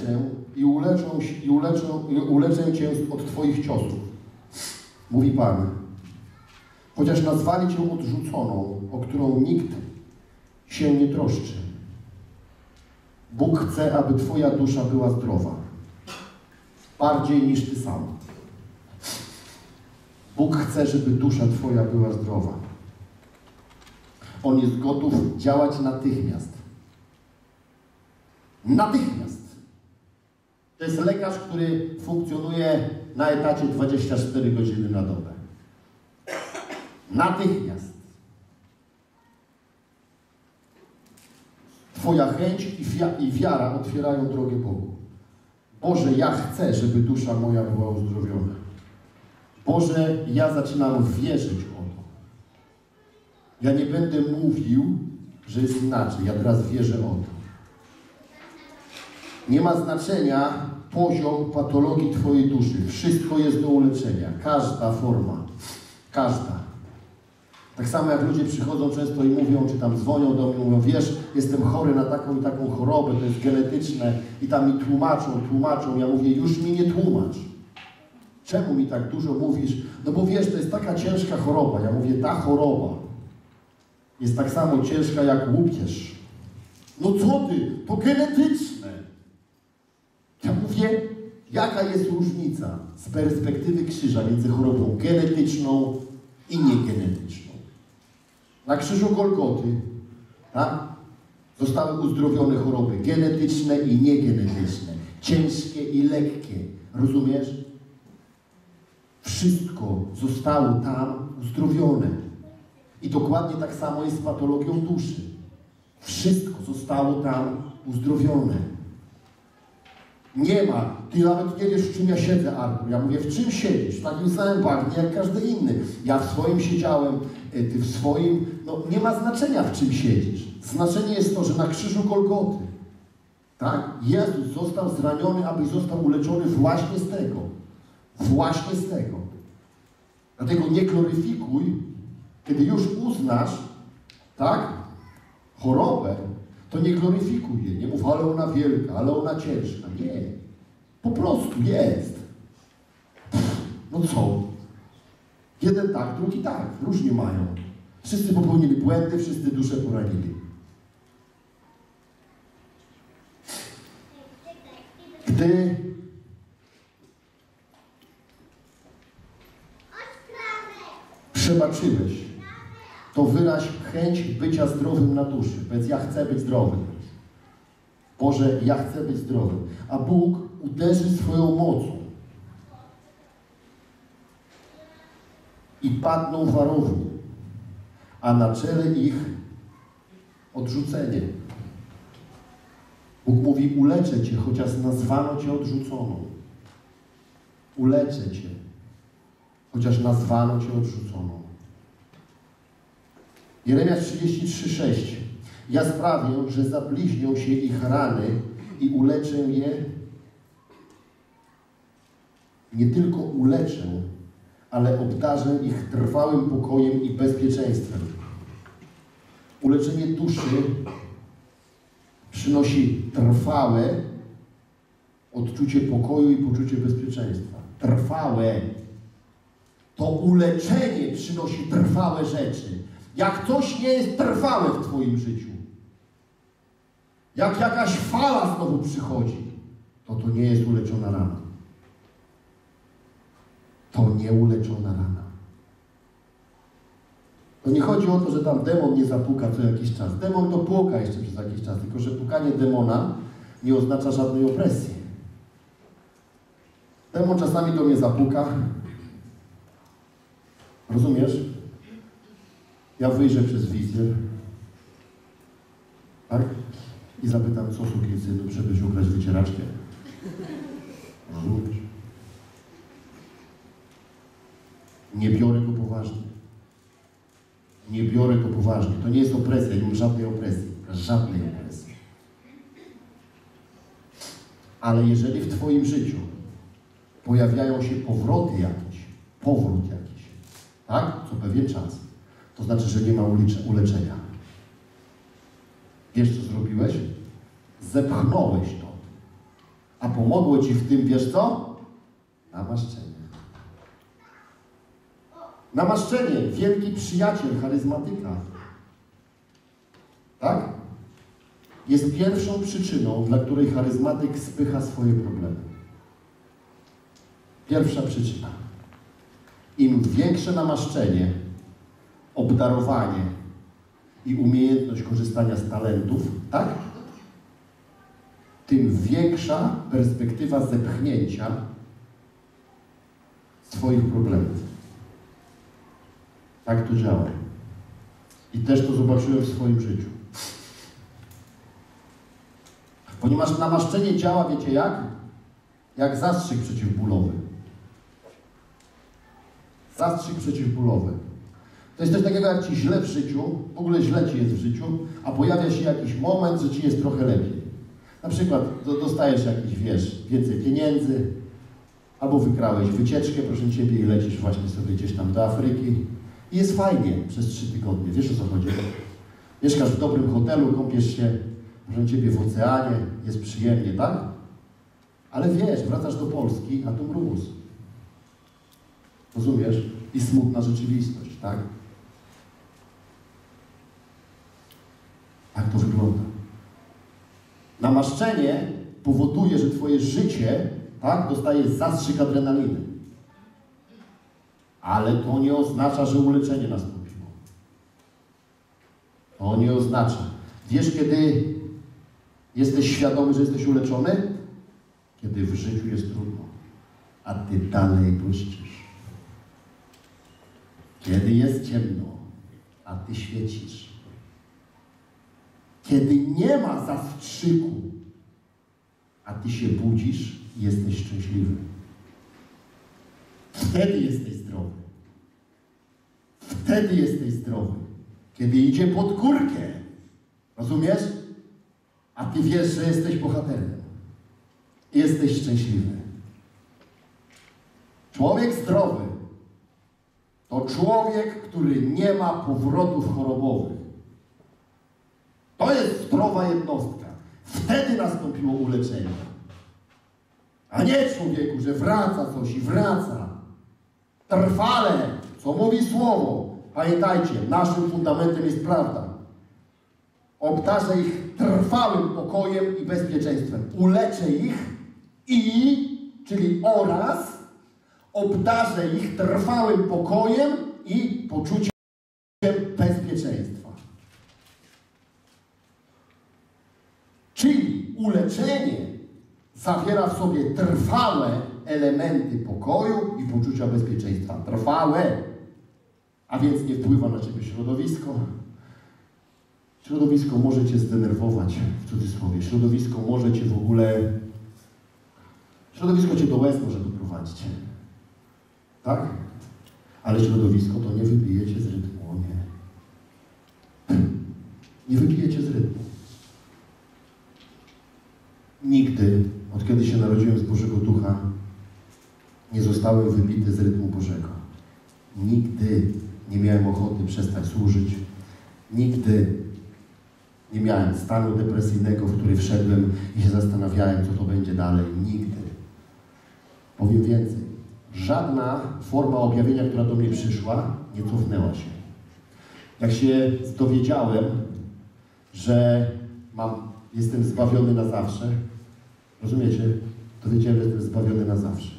uleczę Cię od Twoich ciosów. Mówi Pan. Chociaż nazwali Cię odrzuconą, o którą nikt się nie troszczy. Bóg chce, aby Twoja dusza była zdrowa. Bardziej niż Ty sam. Bóg chce, żeby dusza Twoja była zdrowa. On jest gotów działać natychmiast. Natychmiast. To jest lekarz, który funkcjonuje na etacie 24 godziny na dobę. Natychmiast. Twoja chęć i wiara otwierają drogę Bogu. Boże, ja chcę, żeby dusza moja była uzdrowiona. Boże, ja zaczynam wierzyć o to. Ja nie będę mówił, że jest inaczej. Ja teraz wierzę o to. Nie ma znaczenia poziom patologii Twojej duszy. Wszystko jest do uleczenia. Każda forma. Każda. Tak samo jak ludzie przychodzą często i mówią, czy tam dzwonią do mnie, mówią, wiesz, jestem chory na taką i taką chorobę, to jest genetyczne i tam mi tłumaczą. Ja mówię, już mi nie tłumacz. Czemu mi tak dużo mówisz? No bo wiesz, to jest taka ciężka choroba. Ja mówię, ta choroba jest tak samo ciężka jak łupież. No co ty? To genetyczne. Ja mówię, jaka jest różnica z perspektywy krzyża między chorobą genetyczną i niegenetyczną. Na krzyżu Golgoty, tak, zostały uzdrowione choroby genetyczne i niegenetyczne, ciężkie i lekkie. Rozumiesz? Wszystko zostało tam uzdrowione. I dokładnie tak samo jest z patologią duszy. Wszystko zostało tam uzdrowione. Nie ma. Ty nawet nie wiesz, w czym ja siedzę, Artur. Ja mówię, w czym siedzisz? W takim samym bagnie jak każdy inny. Ja w swoim siedziałem, ty w swoim. No nie ma znaczenia, w czym siedzisz. Znaczenie jest to, że na krzyżu Golgoty, tak? Jezus został zraniony, aby został uleczony właśnie z tego. Właśnie z tego. Dlatego nie gloryfikuj, kiedy już uznasz, tak, chorobę, to nie gloryfikuj jej. Nie mów, ale ona wielka, ale ona ciężka. Nie. Po prostu jest. No co? Jeden tak, drugi tak. Różnie mają. Wszyscy popełnili błędy, wszyscy duszę poranili. Gdy przebaczyłeś, to wyraź chęć bycia zdrowym na duszy. Powiedz, ja chcę być zdrowym. Boże, ja chcę być zdrowym. A Bóg uderzy swoją mocą. I padną warownie, a na czele ich odrzucenie. Bóg mówi, uleczę Cię, chociaż nazwano Cię odrzuconą. Uleczę Cię, chociaż nazwano Cię odrzuconą. Jeremiasz 33:6. Ja sprawię, że zabliźnią się ich rany i uleczę je. Nie tylko uleczę, ale obdarzę ich trwałym pokojem i bezpieczeństwem. Uleczenie duszy przynosi trwałe odczucie pokoju i poczucie bezpieczeństwa. Trwałe. To uleczenie przynosi trwałe rzeczy. Jak coś nie jest trwałe w Twoim życiu, jak jakaś fala znowu przychodzi, to nie jest uleczona rana. To nieuleczona rana. To nie chodzi o to, że tam demon nie zapuka co jakiś czas. Demon to puka jeszcze przez jakiś czas, tylko że pukanie demona nie oznacza żadnej opresji. Demon czasami do mnie zapuka. Rozumiesz? Ja wyjrzę przez wizjer. Tak? I zapytam, co sukinsynu, przybyś ukraść wycieraczkę. Rozumiesz? Nie biorę go poważnie. Nie biorę go poważnie. To nie jest opresja, nie mam żadnej opresji. Żadnej opresji. Ale jeżeli w Twoim życiu pojawiają się powrót jakiś, tak? Co pewien czas, to znaczy, że nie ma uleczenia. Wiesz, co zrobiłeś? Zepchnąłeś to. A pomogło Ci w tym, wiesz co? Namaszczenie. Namaszczenie, wielki przyjaciel charyzmatyka. Tak? Jest pierwszą przyczyną, dla której charyzmatyk spycha swoje problemy. Pierwsza przyczyna. Im większe namaszczenie, obdarowanie i umiejętność korzystania z talentów, tak? Tym większa perspektywa zepchnięcia swoich problemów. Tak to działa. I też to zobaczyłem w swoim życiu. Ponieważ namaszczenie działa, wiecie jak? Jak zastrzyk przeciwbólowy. Zastrzyk przeciwbólowy. To jest coś takiego, jak Ci źle w życiu, w ogóle źle Ci jest w życiu, a pojawia się jakiś moment, że Ci jest trochę lepiej. Na przykład dostajesz jakiś, wiesz, więcej pieniędzy, albo wygrałeś wycieczkę, proszę Ciebie, i lecisz właśnie sobie gdzieś tam do Afryki. I jest fajnie przez 3 tygodnie. Wiesz, o co chodzi? Mieszkasz w dobrym hotelu, kąpiesz się, proszę Ciebie, w oceanie, jest przyjemnie, tak? Ale wiesz, wracasz do Polski, a tu mróz. Rozumiesz? I smutna rzeczywistość, tak? Tak to wygląda. Namaszczenie powoduje, że Twoje życie, tak, dostaje zastrzyk adrenaliny. Ale to nie oznacza, że uleczenie nastąpiło. To nie oznacza. Wiesz, kiedy jesteś świadomy, że jesteś uleczony? Kiedy w życiu jest trudno, a Ty dalej błyszczysz. Kiedy jest ciemno, a Ty świecisz. Kiedy nie ma zastrzyku, a Ty się budzisz i jesteś szczęśliwy. Wtedy jesteś zdrowy. Wtedy jesteś zdrowy. Kiedy idzie pod górkę. Rozumiesz? A Ty wiesz, że jesteś bohaterem. Jesteś szczęśliwy. Człowiek zdrowy to człowiek, który nie ma powrotów chorobowych. To jest zdrowa jednostka. Wtedy nastąpiło uleczenie. A nie człowieku, że wraca coś i wraca. Trwale, co mówi Słowo. Pamiętajcie, naszym fundamentem jest prawda. Obdarzę ich trwałym pokojem i bezpieczeństwem. Uleczę ich czyli oraz obdarzę ich trwałym pokojem i poczuciem bezpieczeństwa. Czyli uleczenie zawiera w sobie trwałe elementy pokoju i poczucia bezpieczeństwa. Trwałe. A więc nie wpływa na Ciebie środowisko. Środowisko może Cię zdenerwować, w cudzysłowie. Środowisko może Cię w ogóle... Środowisko Cię do łez może doprowadzić. Tak? Ale środowisko to nie wybije Cię z rytmu. O nie. Nie wybije Cię z rytmu. Nigdy, od kiedy się narodziłem z Bożego Ducha, nie zostałem wybity z rytmu Bożego. Nigdy nie miałem ochoty przestać służyć. Nigdy Nie miałem stanu depresyjnego, w który wszedłem i się zastanawiałem, co to będzie dalej. Nigdy. Powiem więcej. Żadna forma objawienia, która do mnie przyszła, nie cofnęła się. Jak się dowiedziałem, że jestem zbawiony na zawsze, rozumiecie? Dowiedziałem, że jestem zbawiony na zawsze.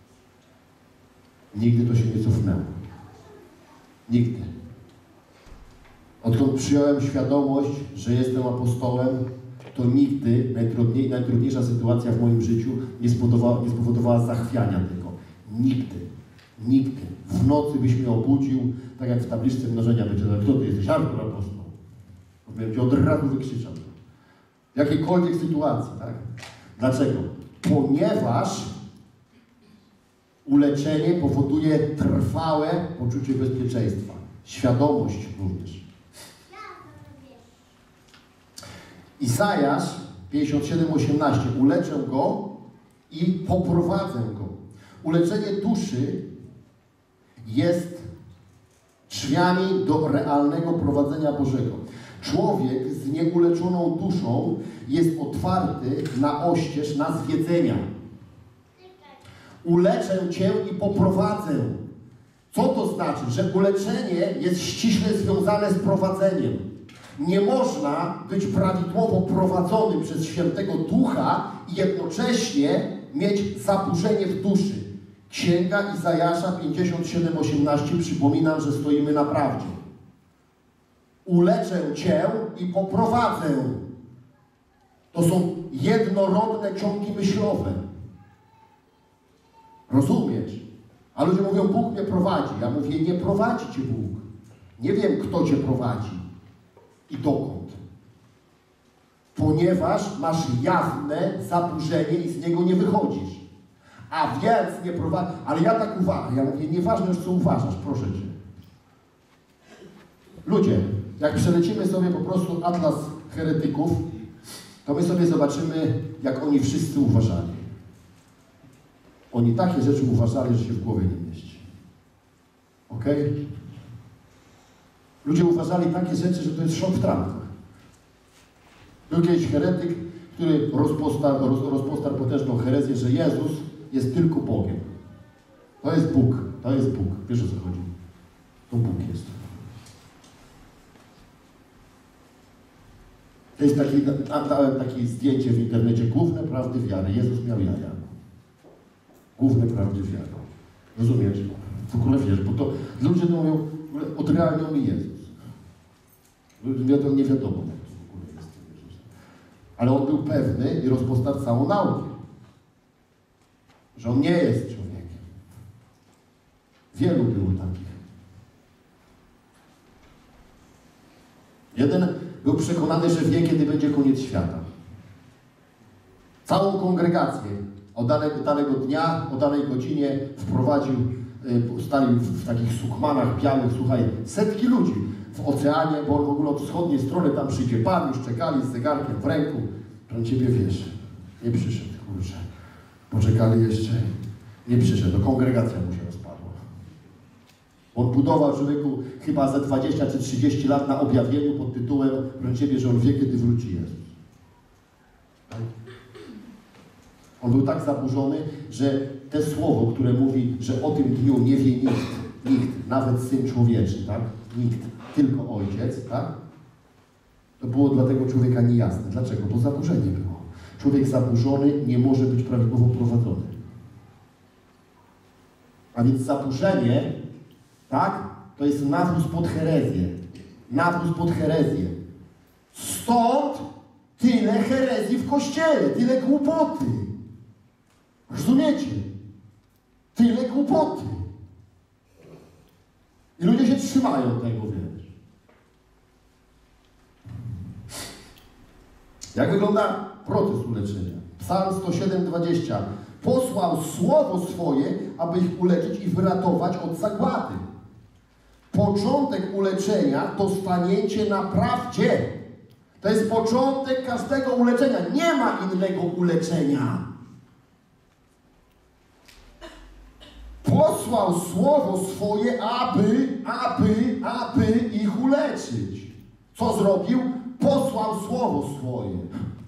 Nigdy to się nie cofnęło. Nigdy. Odkąd przyjąłem świadomość, że jestem apostołem, to nigdy najtrudniejsza sytuacja w moim życiu nie spowodowała zachwiania tego. Nigdy. Nigdy. W nocy byś mnie obudził, tak jak w tabliczce mnożenia będzie, kto ty jesteś? Artur apostoł. Bym cię od razu wykrzyczał. W jakiejkolwiek sytuacji, tak? Dlaczego? Ponieważ uleczenie powoduje trwałe poczucie bezpieczeństwa. Świadomość również. Izajasz 57:18. Uleczę go i poprowadzę go. Uleczenie duszy jest drzwiami do realnego prowadzenia Bożego. Człowiek z nieuleczoną duszą jest otwarty na oścież, na zwiedzenia. Uleczę cię i poprowadzę. Co to znaczy? Że uleczenie jest ściśle związane z prowadzeniem. Nie można być prawidłowo prowadzonym przez Świętego Ducha i jednocześnie mieć zaburzenie w duszy. Księga Izajasza 57:18 przypominam, że stoimy na prawdzie. Uleczę cię i poprowadzę. To są jednorodne ciągi myślowe. Rozumiesz? A ludzie mówią, Bóg mnie prowadzi. Ja mówię, nie prowadzi cię Bóg. Nie wiem, kto cię prowadzi i dokąd. Ponieważ masz jawne zaburzenie i z niego nie wychodzisz. A więc nie prowadzi. Ale ja tak uważam. Ja mówię, nieważne już co uważasz, proszę cię. Ludzie, jak przelecimy sobie po prostu atlas heretyków, to my sobie zobaczymy, jak oni wszyscy uważali. Oni takie rzeczy uważali, że się w głowie nie mieści. Okej? Ludzie uważali takie rzeczy, że to jest szok w trampach. Był kiedyś heretyk, który rozpostarł potężną herezję, że Jezus jest tylko Bogiem. To jest Bóg. To jest Bóg. Wiesz, o co chodzi? To Bóg jest. To jest takie zdjęcie w internecie. Główne prawdy wiary. Jezus miał jaja. Główne prawdy wiary. Rozumiesz? W ogóle wiesz, bo to ludzie mówią, odrealnią mi Jezus. Nie wiadomo, jak to w ogóle jest Jezus. Ale on był pewny i rozpostarł całą naukę, że on nie jest człowiekiem. Wielu było takich. Jeden był przekonany, że wie, kiedy będzie koniec świata. Całą kongregację o danego dnia, o danej godzinie wprowadził, stali w takich sukmanach białych, słuchaj, setki ludzi w oceanie, bo on w ogóle od wschodniej strony tam przyjdzie Pan, już czekali z zegarkiem w ręku. On ciebie wiesz, nie przyszedł, kurczę. Poczekali jeszcze, nie przyszedł, to kongregacja mu się rozpadła. On budował człowieku chyba za 20 czy 30 lat na objawieniu pod tytułem, proszę ciebie, że on wie, kiedy wróci Jezus. Tak? On był tak zaburzony, że te słowo, które mówi, że o tym dniu nie wie nikt, nawet Syn Człowieczy, tak? Nikt, tylko Ojciec, tak? To było dla tego człowieka niejasne. Dlaczego? Bo zaburzenie było. Człowiek zaburzony nie może być prawidłowo prowadzony. A więc zaburzenie, tak? To jest nawrót pod herezję. Nawrót pod herezję. Stąd tyle herezji w Kościele, tyle głupoty. Rozumiecie? Tyle głupoty. I ludzie się trzymają tego, wiesz. Jak wygląda proces uleczenia? Psalm 107:20. Posłał słowo swoje, aby ich uleczyć i wyratować od zagłady. Początek uleczenia to stanięcie na prawdzie. To jest początek każdego uleczenia. Nie ma innego uleczenia. Posłał słowo swoje, aby ich uleczyć. Co zrobił? posłał słowo swoje.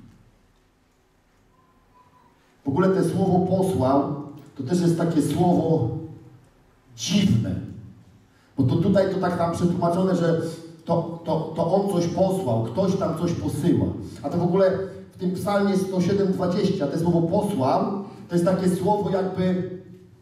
W ogóle to słowo posłał, to też jest takie słowo dziwne. Bo to tutaj to tak tam przetłumaczone, że to on coś posłał, ktoś tam coś posyła. A to w ogóle w tym psalmie 107:20, to słowo posłał, to jest takie słowo jakby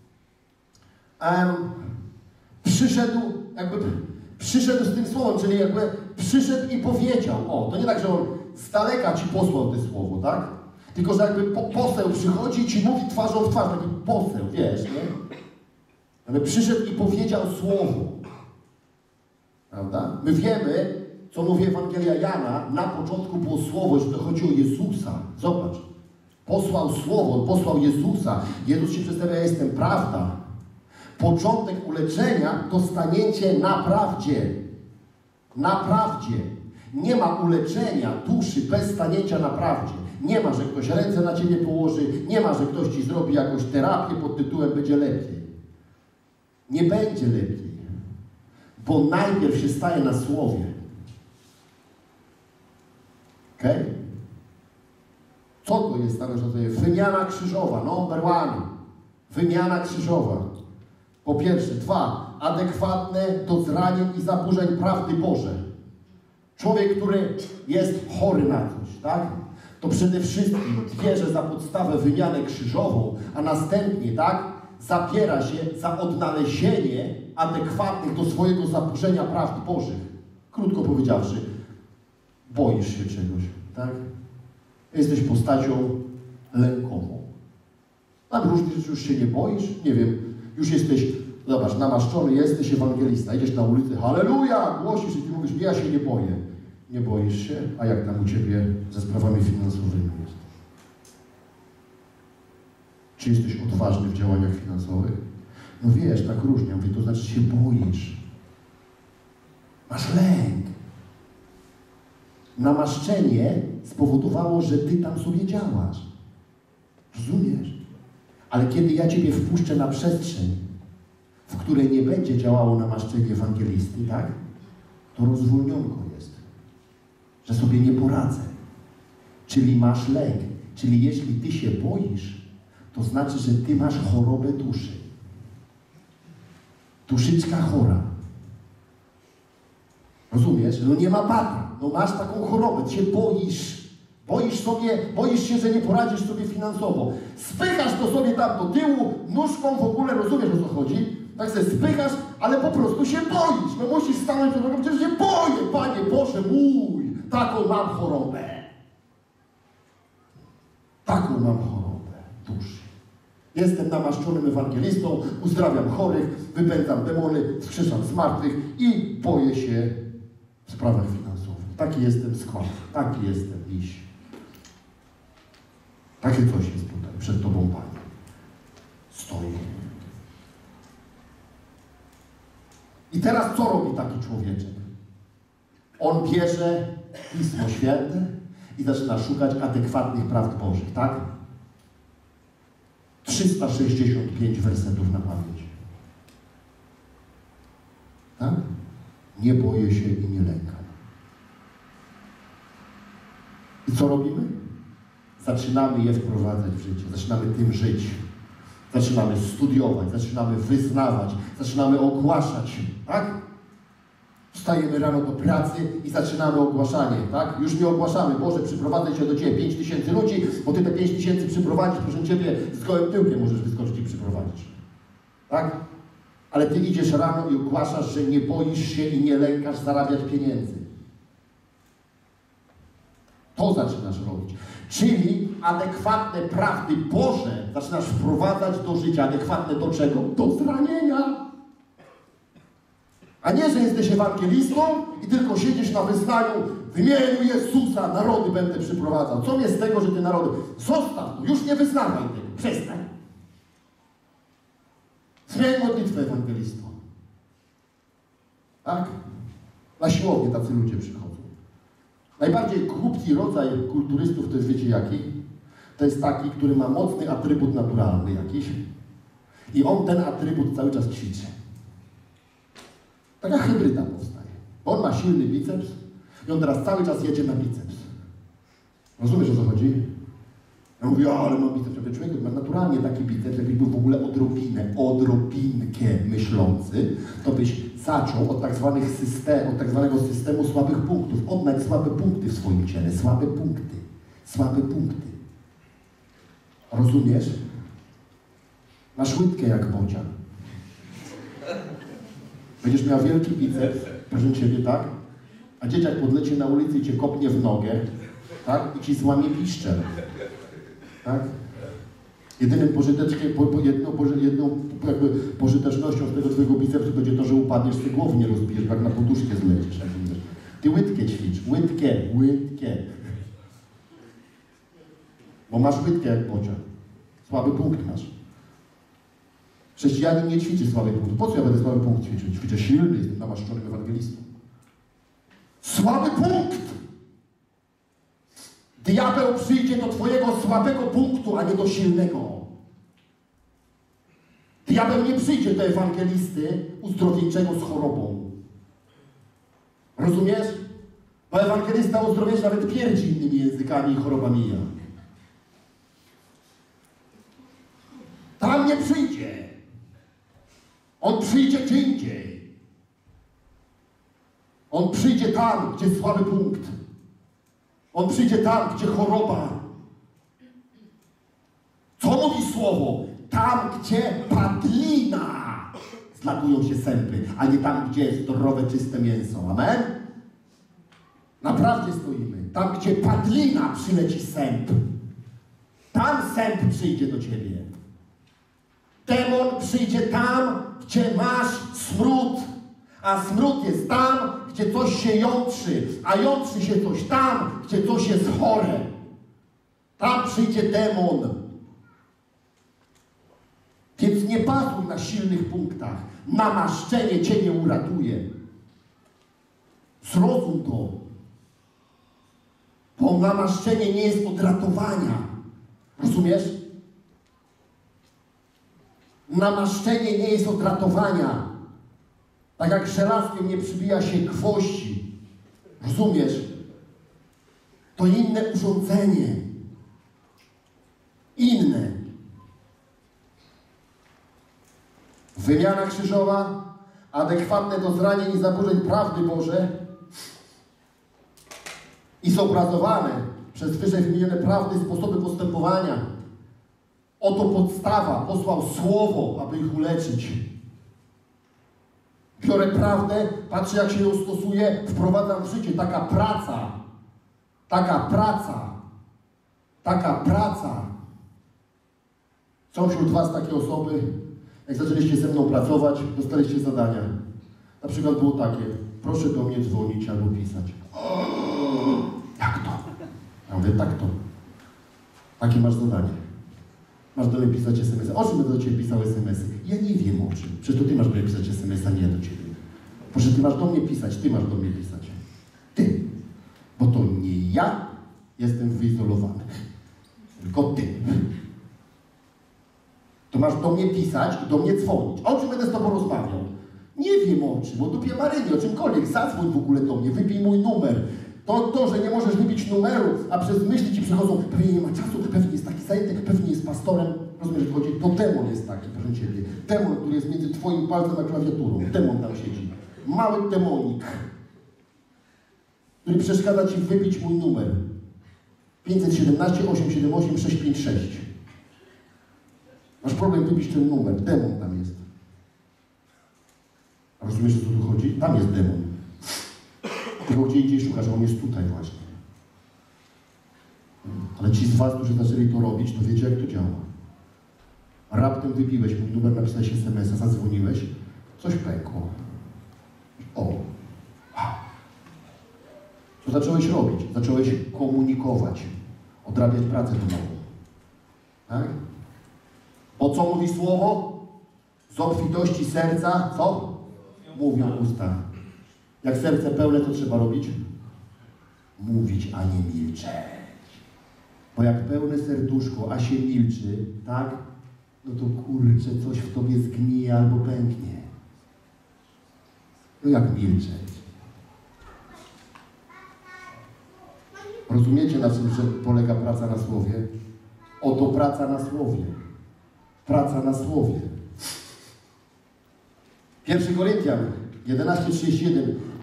przyszedł z tym słowem, czyli jakby przyszedł i powiedział. O, to nie tak, że on z daleka ci posłał to słowo, tak? Tylko, że jakby poseł przychodzi i ci mówi twarzą w twarz, taki poseł, wiesz, nie? Ale przyszedł i powiedział słowo. Prawda? My wiemy, co mówi Ewangelia Jana, na początku było słowo, że to chodzi o Jezusa. Zobacz. Posłał słowo, posłał Jezusa. Jezus się przedstawia, ja jestem prawda. Początek uleczenia to stanięcie na prawdzie. Na prawdzie. Nie ma uleczenia duszy bez stanięcia na prawdzie. Nie ma, że ktoś ręce na ciebie położy, nie ma, że ktoś ci zrobi jakąś terapię pod tytułem będzie lepiej. Nie będzie lepiej. Bo najpierw się staje na słowie. Okej? Co to jest tam, że to jest? Wymiana krzyżowa, number one. Wymiana krzyżowa. Po pierwsze. 2. Adekwatne do zranień i zaburzeń prawdy Bożej. Człowiek, który jest chory na coś, tak? To przede wszystkim bierze za podstawę wymianę krzyżową, a następnie, tak? Zabiera się za odnalezienie adekwatnych do swojego zaburzenia prawd Bożych. Krótko powiedziawszy, boisz się czegoś, tak? Jesteś postacią lękową. Tam różnych rzeczy już się nie boisz, nie wiem, już jesteś, zobacz, namaszczony jesteś, ewangelista, idziesz na ulicę, halleluja, głosisz i ty mówisz, ja się nie boję. Nie boisz się? A jak tam u ciebie ze sprawami finansowymi jest? Czy jesteś odważny w działaniach finansowych? No wiesz, tak różnie. Mówię, to znaczy się boisz. Masz lęk. Namaszczenie spowodowało, że ty tam sobie działasz. Rozumiesz? Ale kiedy ja ciebie wpuszczę na przestrzeń, w której nie będzie działało namaszczenie ewangelisty, tak? To rozwolnionko jest. Że sobie nie poradzę. Czyli masz lęk. Czyli jeśli ty się boisz, to znaczy, że ty masz chorobę duszy. Duszyczka chora. Rozumiesz? No nie ma bata. No masz taką chorobę. Ty się boisz. Boisz się, że nie poradzisz sobie finansowo. Spychasz to sobie tam do tyłu, nóżką w ogóle, rozumiesz, o co chodzi? Tak sobie spychasz, ale po prostu się boisz. No musisz stanąć przed Bogiem, przecież się boję, Panie Boże mój. Taką mam chorobę. Taką mam chorobę duszy. Jestem namaszczonym ewangelistą, uzdrawiam chorych, wypędzam demony, wskrzeszam zmartwych i boję się w sprawach finansowych. Taki jestem skład, taki jestem dziś. Takie coś jest tutaj, przed Tobą, Panie. Stoi. I teraz co robi taki człowieczek? On bierze Pismo Święte i zaczyna szukać adekwatnych prawd Bożych, tak? 365 wersetów na pamięć. Tak? Nie boję się i nie lękam. I co robimy? Zaczynamy je wprowadzać w życie. Zaczynamy tym żyć. Zaczynamy studiować, zaczynamy wyznawać, zaczynamy ogłaszać. Tak? Wstajemy rano do pracy i zaczynamy ogłaszanie, tak? Już nie ogłaszamy, Boże, przyprowadzę się do Ciebie 5000 ludzi, bo Ty te 5000 przyprowadzisz, proszę Ciebie, z gołym tyłkiem możesz wyskoczyć i przyprowadzisz. Tak? Ale Ty idziesz rano i ogłaszasz, że nie boisz się i nie lękasz zarabiać pieniędzy. To zaczynasz robić. Czyli adekwatne prawdy Boże zaczynasz wprowadzać do życia. Adekwatne do czego? Do zranienia. A nie, że jesteś ewangelistą i tylko siedzisz na wyznaniu w imieniu Jezusa narody będę przyprowadzał. Co mnie z tego, że ty narody... Zostaw to, już nie wyznawaj tego. Przestań. Zmień modlitwę ewangelistą. Tak? Na siłownię tacy ludzie przychodzą. Najbardziej głupi rodzaj kulturystów to jest, wiecie jaki? To jest taki, który ma mocny atrybut naturalny jakiś i on ten atrybut cały czas ćwiczy. Taka hybryda powstaje. On ma silny biceps I on teraz cały czas jedzie na biceps. Rozumiesz, o co chodzi? Ja mówię, ale mam biceps. Ja mówię, człowieku, masz naturalnie taki biceps, jakbyś był w ogóle odrobinkę myślący, to byś zaczął od tak zwanego systemu słabych punktów. Odnajdź słabe punkty w swoim ciele. Słabe punkty. Rozumiesz? Masz łydkę jak bocian. Będziesz miał wielki biceps, proszę Ciebie, tak? A dzieciak podleci na ulicy i Cię kopnie w nogę, tak? I Ci złamie piszczel. Tak? Jedynym jedną jakby pożytecznością z tego Twojego bicepsu będzie to, że upadniesz, Ty głowy nie rozbijesz, jak na poduszkę zlecisz. Jak mówisz. Ty łydkę ćwicz, łydkę. Bo masz łydkę jak bocian. Słaby punkt masz. Chrześcijanin nie ćwiczy słabych punktów. Po co ja będę słaby punkt ćwiczył? Ćwiczę silny, jestem namaszczonym ewangelistą. Słaby punkt! Diabeł przyjdzie do twojego słabego punktu, a nie do silnego. Diabeł nie przyjdzie do ewangelisty uzdrowieńczego z chorobą. Rozumiesz? Bo ewangelista uzdrowienia nawet pierdzi innymi językami i chorobami mija. Tam nie przyjdzie. On przyjdzie gdzie indziej. On przyjdzie tam, gdzie jest słaby punkt. On przyjdzie tam, gdzie choroba. Co mówi słowo? Tam, gdzie padlina zlatują się sępy, a nie tam, gdzie jest zdrowe, czyste mięso. Amen? Naprawdę stoimy. Tam, gdzie padlina przyleci sęp. Tam sęp przyjdzie do ciebie. Demon przyjdzie tam, gdzie masz smród. A smród jest tam, gdzie coś się jątrzy. A jątrzy się coś tam, gdzie coś jest chore. Tam przyjdzie demon. Więc nie bazuj na silnych punktach. Namaszczenie cię nie uratuje. Zrozum to. Bo namaszczenie nie jest od ratowania. Rozumiesz? Namaszczenie nie jest od ratowania. Tak jak żelazkiem nie przybija się gwoździ. Rozumiesz? To inne urządzenie. Inne. Wymiana krzyżowa, adekwatne do zranień i zaburzeń prawdy Boże i zobrazowane przez wyżej wymienione prawdy sposoby postępowania. Oto podstawa. Posłał Słowo, aby ich uleczyć. Biorę prawdę, patrzę jak się ją stosuje, wprowadzam w życie. Taka praca. Są wśród was takie osoby, jak zaczęliście ze mną pracować, dostaliście zadania. Na przykład było takie: proszę do mnie dzwonić albo pisać. Jak to? Ja mówię, tak to. Takie masz zadanie. Masz do mnie pisać SMS-y. O czym będę do Ciebie pisał SMS-y? Ja nie wiem o czym. Przecież to Ty masz do mnie pisać SMS-a, nie ja do Ciebie. Proszę, Ty masz do mnie pisać, Ty masz do mnie pisać. Ty. Bo to nie ja jestem wyizolowany. Tylko Ty. To masz do mnie pisać i do mnie dzwonić. O czym będę z Tobą rozmawiał? Nie wiem o czym, o dupie Maryni, o czymkolwiek. Zadzwoń w ogóle do mnie, wypij mój numer. To, że nie możesz wybić numeru, a przez myśli ci przychodzą, pewnie nie ma czasu, pewnie jest taki zajęty, pewnie jest pastorem. Rozumiesz, że chodzi? To demon jest taki, proszę Ciebie. Demon, który jest między Twoim palcem a klawiaturą. Demon tam siedzi. Mały demonik, który przeszkadza Ci wybić mój numer. 517 878 656. Masz problem wybić ten numer. Demon tam jest. A rozumiesz, o co tu chodzi? Tam jest demon. Tylko gdzie indziej szukasz, on jest tutaj właśnie. Ale ci z was, którzy zaczęli to robić, to wiecie, jak to działa. Raptem wybiłeś mój numer, napisałeś SMS-a, zadzwoniłeś, coś pękło. O! Co zacząłeś robić? Zacząłeś komunikować, odrabiać pracę domową. Tak? Bo co mówi Słowo? Z obfitości serca, co? Mówią usta. Jak serce pełne, to trzeba robić? Mówić, a nie milczeć. Bo jak pełne serduszko, a się milczy, tak? No to kurczę, coś w tobie zgnije albo pęknie. No jak milczeć? Rozumiecie, na czym polega praca na Słowie? Oto praca na Słowie. Praca na Słowie. 1 Koryntian 11:31.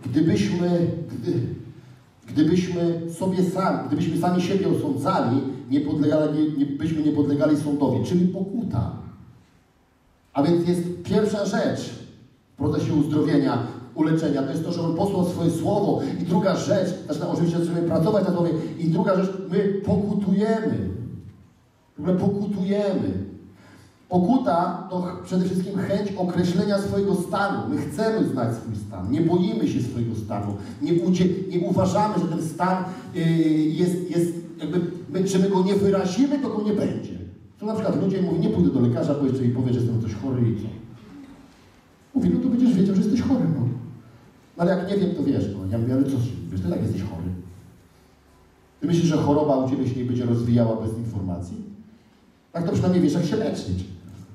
Gdybyśmy sami siebie osądzali, byśmy nie podlegali sądowi, czyli pokuta. A więc jest pierwsza rzecz w procesie uzdrowienia, uleczenia, to jest to, że On posłał swoje Słowo. I druga rzecz, zaczyna oczywiście zaczynamy pracować na Słowie. I druga rzecz, my pokutujemy. W ogóle pokutujemy. Pokuta to przede wszystkim chęć określenia swojego stanu. My chcemy znać swój stan. Nie boimy się swojego stanu. Nie uważamy, że ten stan jest jakby, że my go nie wyrazimy, to go nie będzie. To na przykład ludzie mówią, nie pójdę do lekarza, bo jeszcze mi powie, że jestem coś chory i co? Mówi, no to będziesz wiedział, że jesteś chory, no. Ale jak nie wiem, to wiesz, no. Ja mówię, ale co się wiesz, ty tak jesteś chory. Ty myślisz, że choroba u ciebie się nie będzie rozwijała bez informacji? Tak to przynajmniej wiesz, jak się leczyć.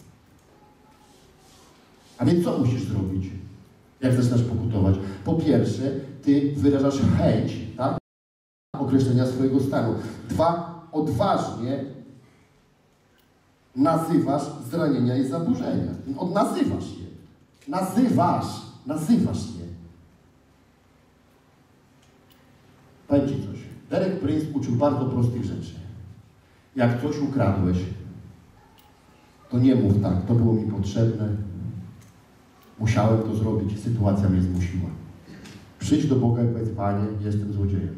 A więc co musisz zrobić, jak zaczynasz pokutować? Po pierwsze, ty wyrażasz chęć, tak? Określenia swojego stanu. 2, odważnie nazywasz zranienia i zaburzenia. Nazywasz je. Nazywasz je. Powiem ci coś. Derek Prince uczył bardzo prostych rzeczy. Jak coś ukradłeś, to nie mów tak, to było mi potrzebne, musiałem to zrobić, sytuacja mnie zmusiła. Przyjdź do Boga i powiedz, Panie, jestem złodziejem.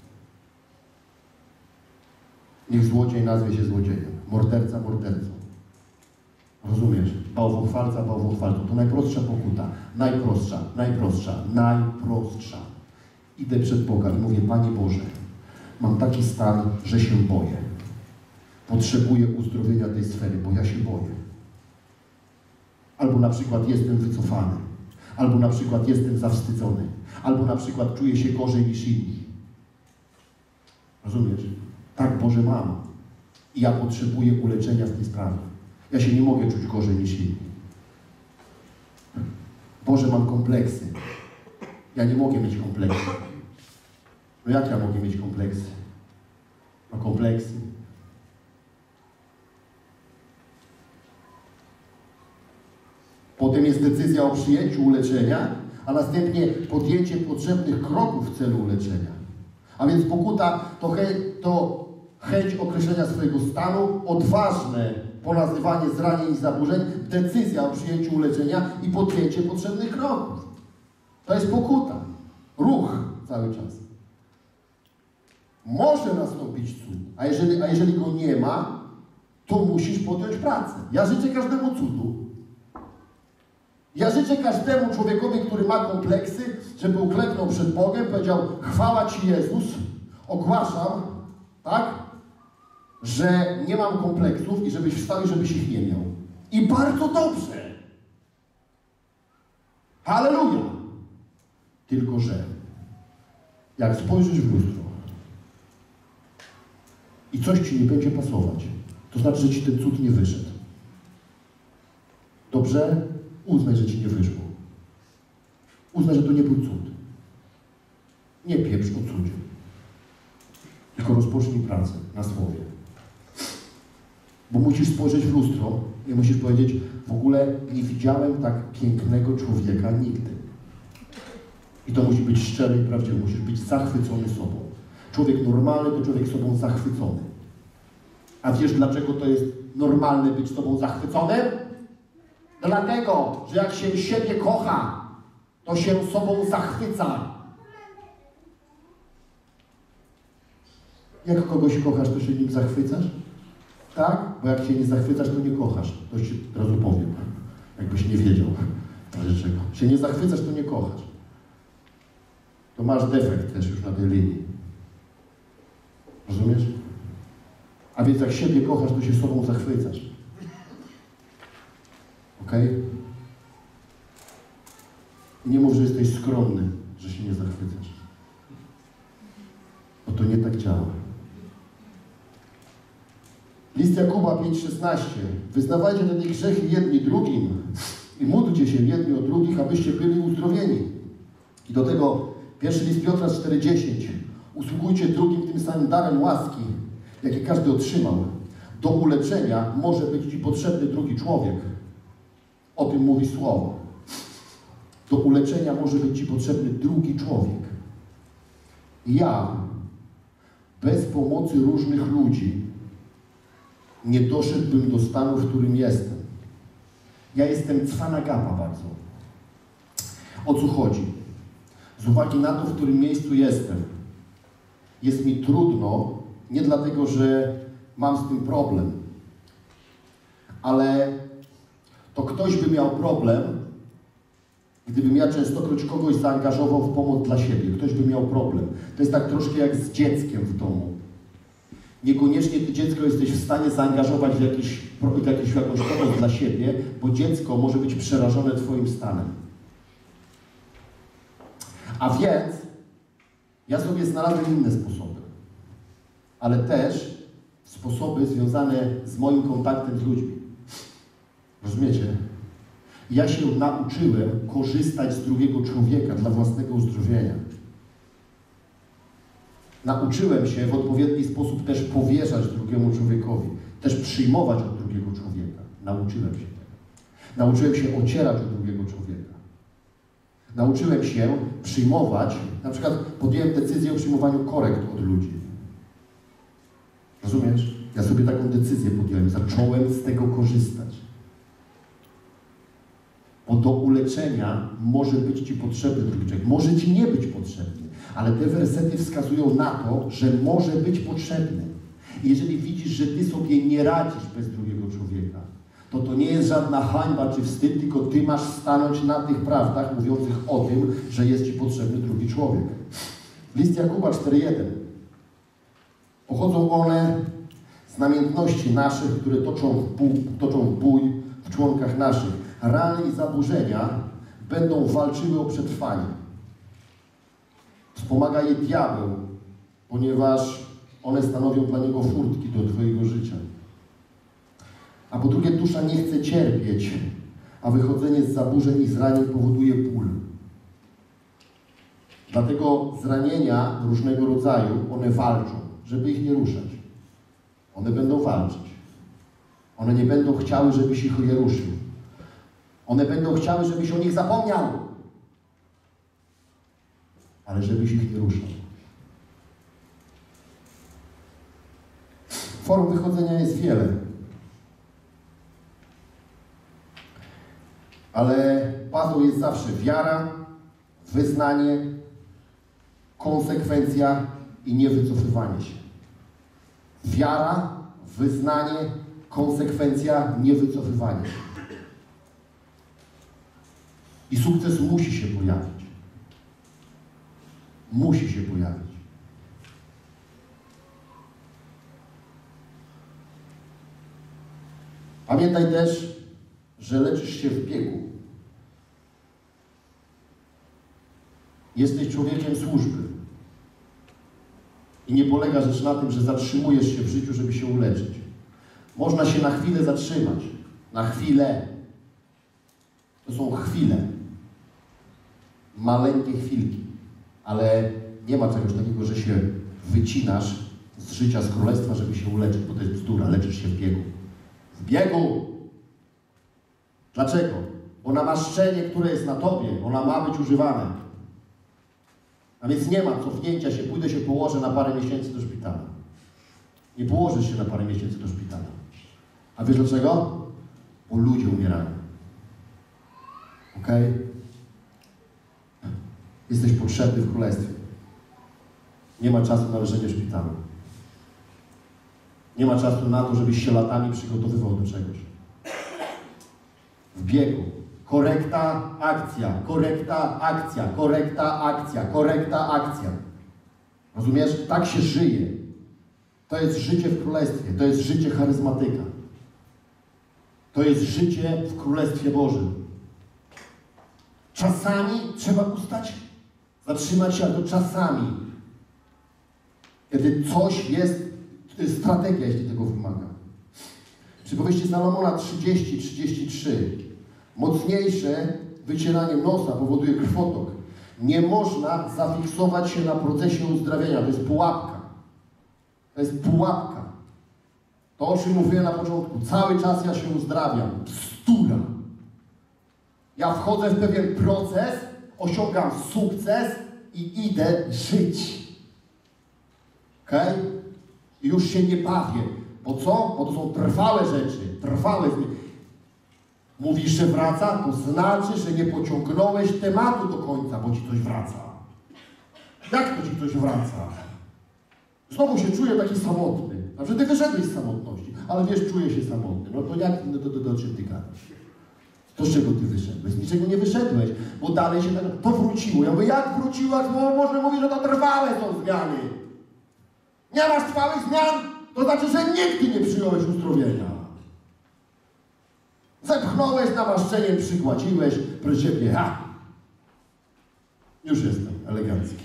Niech złodziej nazwie się złodziejem, morderca mordercą. Rozumiesz? Bałwochwalca bałwochwalcą. To najprostsza pokuta. Najprostsza. Idę przed Boga i mówię, Panie Boże, mam taki stan, że się boję. Potrzebuję uzdrowienia tej sfery, bo ja się boję. Albo na przykład jestem wycofany. Albo na przykład jestem zawstydzony. Albo na przykład czuję się gorzej niż inni. Rozumiesz? Tak, Boże, mam. I ja potrzebuję uleczenia w tej sprawie. Ja się nie mogę czuć gorzej niż inni. Boże, mam kompleksy. Ja nie mogę mieć kompleksów. No jak ja mogę mieć kompleksy? Mam kompleksy. Potem jest decyzja o przyjęciu uleczenia, a następnie podjęcie potrzebnych kroków w celu uleczenia. A więc pokuta to chęć określenia swojego stanu, odważne ponazywanie zranień i zaburzeń, decyzja o przyjęciu uleczenia i podjęcie potrzebnych kroków. To jest pokuta. Ruch cały czas. Może nastąpić cud, a jeżeli go nie ma, to musisz podjąć pracę. Ja życzę każdemu cudu. Ja życzę każdemu człowiekowi, który ma kompleksy, żeby uklęknął przed Bogiem, powiedział, chwała Ci Jezus, ogłaszam, tak, że nie mam kompleksów i żebyś wstał i żebyś ich nie miał. I bardzo dobrze. Halleluja. Tylko że jak spojrzysz w lustro i coś Ci nie będzie pasować, to znaczy, że Ci ten cud nie wyszedł. Dobrze? Uznaj, że Ci nie wyszło. Uznaj, że to nie był cud. Nie pieprz o cudzie. Tylko rozpocznij pracę na Słowie. Bo musisz spojrzeć w lustro i musisz powiedzieć, w ogóle nie widziałem tak pięknego człowieka nigdy. I to musi być szczere i prawdziwe. Musisz być zachwycony sobą. Człowiek normalny to człowiek sobą zachwycony. A wiesz, dlaczego to jest normalne być sobą zachwyconym? Dlatego, że jak się siebie kocha, to się sobą zachwyca. Jak kogoś kochasz, to się nim zachwycasz? Tak? Bo jak się nie zachwycasz, to nie kochasz. To ci od razu powiem. Jakbyś nie wiedział. Dlaczego? Się nie zachwycasz, to nie kochasz. To masz defekt też już na tej linii. Rozumiesz? A więc jak siebie kochasz, to się sobą zachwycasz. Okej? I nie mów, że jesteś skromny, że się nie zachwycasz. Bo to nie tak działa. List Jakuba 5,16. Wyznawajcie te grzechy jedni drugim i módlcie się jedni o drugich, abyście byli uzdrowieni. I do tego pierwszy list Piotra 4,10. Usługujcie drugim tym samym darem łaski, jaki każdy otrzymał. Do uleczenia może być Ci potrzebny drugi człowiek. O tym mówi Słowo. Do uleczenia może być Ci potrzebny drugi człowiek. Ja, bez pomocy różnych ludzi, nie doszedłbym do stanu, w którym jestem. Ja jestem cwanagapa bardzo. O co chodzi? Z uwagi na to, w którym miejscu jestem, jest mi trudno, nie dlatego, że mam z tym problem, ale to ktoś by miał problem, gdybym ja częstokroć kogoś zaangażował w pomoc dla siebie. Ktoś by miał problem. To jest tak troszkę jak z dzieckiem w domu. Niekoniecznie Ty dziecko jesteś w stanie zaangażować w jakąś pomoc dla siebie, bo dziecko może być przerażone Twoim stanem. A więc ja sobie znalazłem inne sposoby, ale też sposoby związane z moim kontaktem z ludźmi. Rozumiecie? Ja się nauczyłem korzystać z drugiego człowieka dla własnego uzdrowienia. Nauczyłem się w odpowiedni sposób też powierzać drugiemu człowiekowi, też przyjmować od drugiego człowieka. Nauczyłem się tego. Nauczyłem się ocierać od drugiego człowieka. Nauczyłem się przyjmować, na przykład podjąłem decyzję o przyjmowaniu korekt od ludzi. Rozumiesz? Ja sobie taką decyzję podjąłem, zacząłem z tego korzystać. Bo do uleczenia może być Ci potrzebny drugi człowiek. Może Ci nie być potrzebny, ale te wersety wskazują na to, że może być potrzebny. I jeżeli widzisz, że Ty sobie nie radzisz bez drugiego człowieka, to nie jest żadna hańba czy wstyd, tylko Ty masz stanąć na tych prawdach mówiących o tym, że jest Ci potrzebny drugi człowiek. List Jakuba 4:1. Pochodzą one z namiętności naszych, które toczą w bój w członkach naszych. Rany i zaburzenia będą walczyły o przetrwanie. Wspomaga je diabeł, ponieważ one stanowią dla niego furtki do Twojego życia. A po drugie, dusza nie chce cierpieć, a wychodzenie z zaburzeń i zranień powoduje ból. Dlatego zranienia różnego rodzaju, one walczą, żeby ich nie ruszać. One będą walczyć. One nie będą chciały, żebyś ich nie ruszył. One będą chciały, żebyś o nich zapomniał. Ale żebyś ich nie ruszał. Form wychodzenia jest wiele. Ale bazą jest zawsze wiara, wyznanie, konsekwencja i niewycofywanie się. Wiara, wyznanie, konsekwencja, niewycofywanie się. I sukces musi się pojawić. Musi się pojawić. Pamiętaj też, że leczysz się w biegu. Jesteś człowiekiem służby. I nie polega rzecz na tym, że zatrzymujesz się w życiu, żeby się uleczyć. Można się na chwilę zatrzymać. Na chwilę. To są chwile. Maleńkie chwilki. Ale nie ma czegoś takiego, że się wycinasz z życia, z królestwa, żeby się uleczyć, bo to jest bzdura. Leczysz się w biegu. W biegu! Dlaczego? Bo namaszczenie, które jest na Tobie, ona ma być używane. A więc nie ma cofnięcia się, pójdę się położę na parę miesięcy do szpitala. Nie położysz się na parę miesięcy do szpitala. A wiesz dlaczego? Bo ludzie umierają. Okej? Jesteś potrzebny w królestwie. Nie ma czasu na leżenie w szpitalu. Nie ma czasu na to, żebyś się latami przygotowywał do czegoś. W biegu. Korekta, akcja, korekta, akcja, korekta, akcja, korekta, akcja. Rozumiesz? Tak się żyje. To jest życie w królestwie. To jest życie charyzmatyka. To jest życie w Królestwie Bożym. Czasami trzeba ustać, zatrzymać się, ale to czasami. Kiedy coś jest, to jest strategia, jeśli tego wymaga. Przypowieści Salomona 30-33. Mocniejsze wycieranie nosa powoduje krwotok Nie można zafiksować się na procesie uzdrawiania. To jest pułapka. To jest pułapka. To, o czym mówiłem na początku. Cały czas ja się uzdrawiam. Bzdura. Ja wchodzę w pewien proces, osiągam sukces i idę żyć. Okej? I już się nie bawię. Bo co? Bo to są trwałe rzeczy. Trwałe zmiany. Mówisz, że wraca, to znaczy, że nie pociągnąłeś tematu do końca, bo ci coś wraca. Jak to ci coś wraca? Znowu się czuję taki samotny. Znaczy, ty wyszedłeś z samotności, ale wiesz, czuję się samotny. No to jak, o czym ty gadasz? To z czego ty wyszedłeś? Z niczego nie wyszedłeś, bo dalej się to wróciło. Ja mówię, jak wróciłaś? Bo można mówić, że to trwałe są zmiany. Nie masz trwałych zmian? To znaczy, że nigdy nie przyjąłeś uzdrowienia. Zepchnąłeś namaszczeniem, przygładziłeś, proszę ciebie, ha! Już jestem elegancki.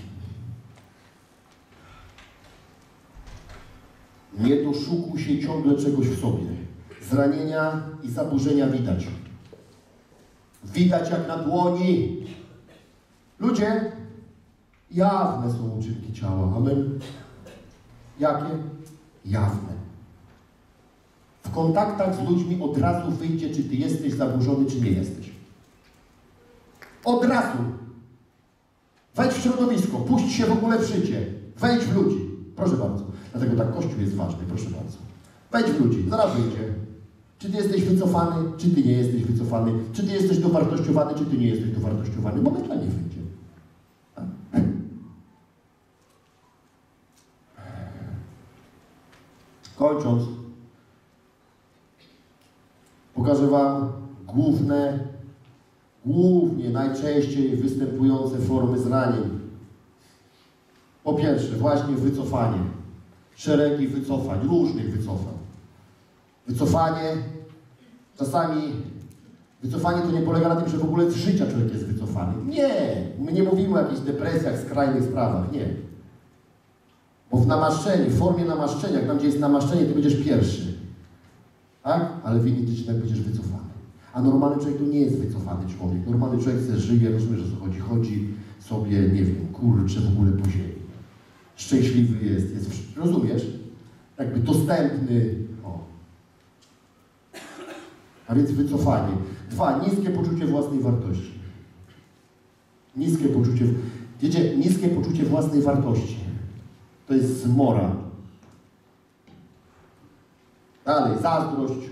Nie doszukuj się ciągle czegoś w sobie. Zranienia i zaburzenia widać. Widać jak na dłoni. Ludzie, jawne są uczynki ciała. Amen. Jakie? Jawne. W kontaktach z ludźmi od razu wyjdzie, czy ty jesteś zaburzony, czy nie jesteś. Od razu. Wejdź w środowisko, puść się w ogóle w życie. Wejdź w ludzi. Proszę bardzo. Dlatego tak Kościół jest ważny, proszę bardzo. Wejdź w ludzi, zaraz wyjdzie. Czy ty jesteś wycofany, czy ty nie jesteś wycofany. Czy ty jesteś dowartościowany, czy ty nie jesteś dowartościowany. Momentalnie wyjdzie. Kończąc, pokażę wam głównie najczęściej występujące formy zranień. Po pierwsze, właśnie wycofanie. Szeregi wycofań, różnych wycofań. Wycofanie, czasami wycofanie to nie polega na tym, że w ogóle z życia człowiek jest wycofany. Nie! My nie mówimy o jakichś depresjach, skrajnych sprawach, nie. Bo w namaszczeniu, w formie namaszczenia, tam gdzie jest namaszczenie, ty będziesz pierwszy. Tak? Ale w innych dziedzinach będziesz wycofany. A normalny człowiek to nie jest wycofany człowiek. Normalny człowiek sobie żyje, rozumiesz, o co chodzi. Chodzi sobie, nie wiem, kurczę w ogóle po ziemi. Szczęśliwy jest, rozumiesz? Jakby dostępny. O. A więc wycofanie. 2. Niskie poczucie własnej wartości. Niskie poczucie, wiecie, niskie poczucie własnej wartości. To jest zmora. Dalej, zazdrość.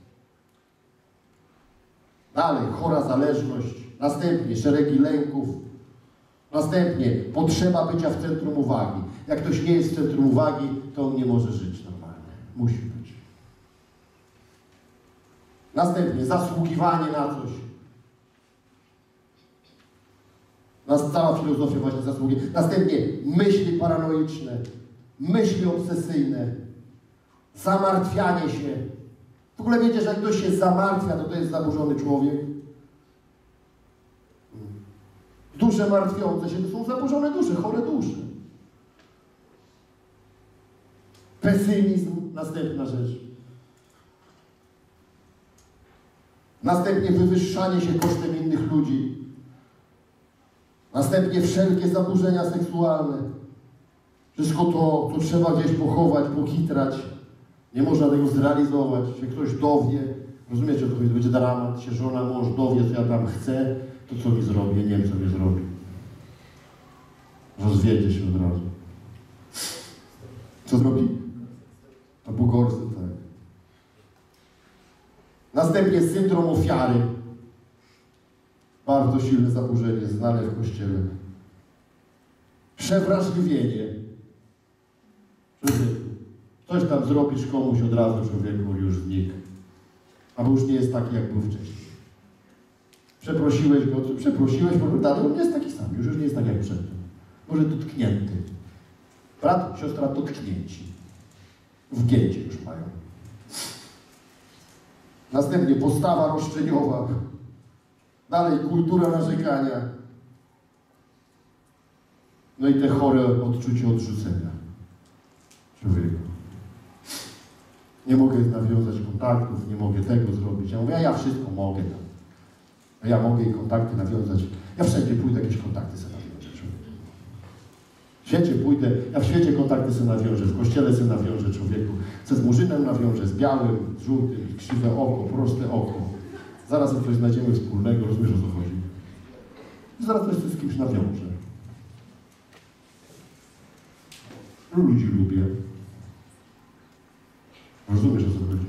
Dalej, chora zależność. Następnie, szeregi lęków. Następnie, potrzeba bycia w centrum uwagi. Jak ktoś nie jest w centrum uwagi, to on nie może żyć normalnie. Musi być. Następnie, zasługiwanie na coś. Cała filozofia właśnie zasługi. Następnie, myśli paranoiczne. Myśli obsesyjne. Zamartwianie się. W ogóle wiecie, że jak ktoś się zamartwia, to jest zaburzony człowiek. Dusze martwiące się to są zaburzone dusze, chore dusze. Pesymizm, następna rzecz. Następnie wywyższanie się kosztem innych ludzi. Następnie wszelkie zaburzenia seksualne. Wszystko to, co trzeba gdzieś pochować, pokitrać. Nie można tego zrealizować. Się ktoś dowie, rozumiecie, to będzie dramat, się żona, mąż dowie, co ja tam chcę, to co mi zrobi, nie wiem, co mi zrobi. Rozwiedzie się od razu. Co zrobi? A bugorsy, tak. Następnie syndrom ofiary. Bardzo silne zaburzenie, znane w Kościele. Przewrażliwienie. Coś tam zrobisz komuś od razu, człowieku, już znikł. Albo już nie jest taki, jak był wcześniej. Przeprosiłeś go, ale on nie jest taki sam, już nie jest tak jak przedtem. Może dotknięty. Brat, siostra dotknięci. W gięcie już mają. Następnie postawa roszczeniowa. Dalej kultura narzekania. No i te chore odczucie odrzucenia człowieka. Nie mogę nawiązać kontaktów, nie mogę tego zrobić. Ja mówię, a ja wszystko mogę. A ja mogę i kontakty nawiązać. Ja wszędzie pójdę, jakieś kontakty sobie nawiążę. W świecie pójdę, ja w świecie kontakty sobie nawiążę, w kościele sobie nawiążę człowieku. Co z murzynem nawiążę, z białym, z żółtym, krzywe oko, proste oko. Zaraz coś znajdziemy wspólnego, rozumiesz, o co chodzi. I zaraz też z kimś nawiążę. Ludzi lubię. Rozumiesz, o co chodzi?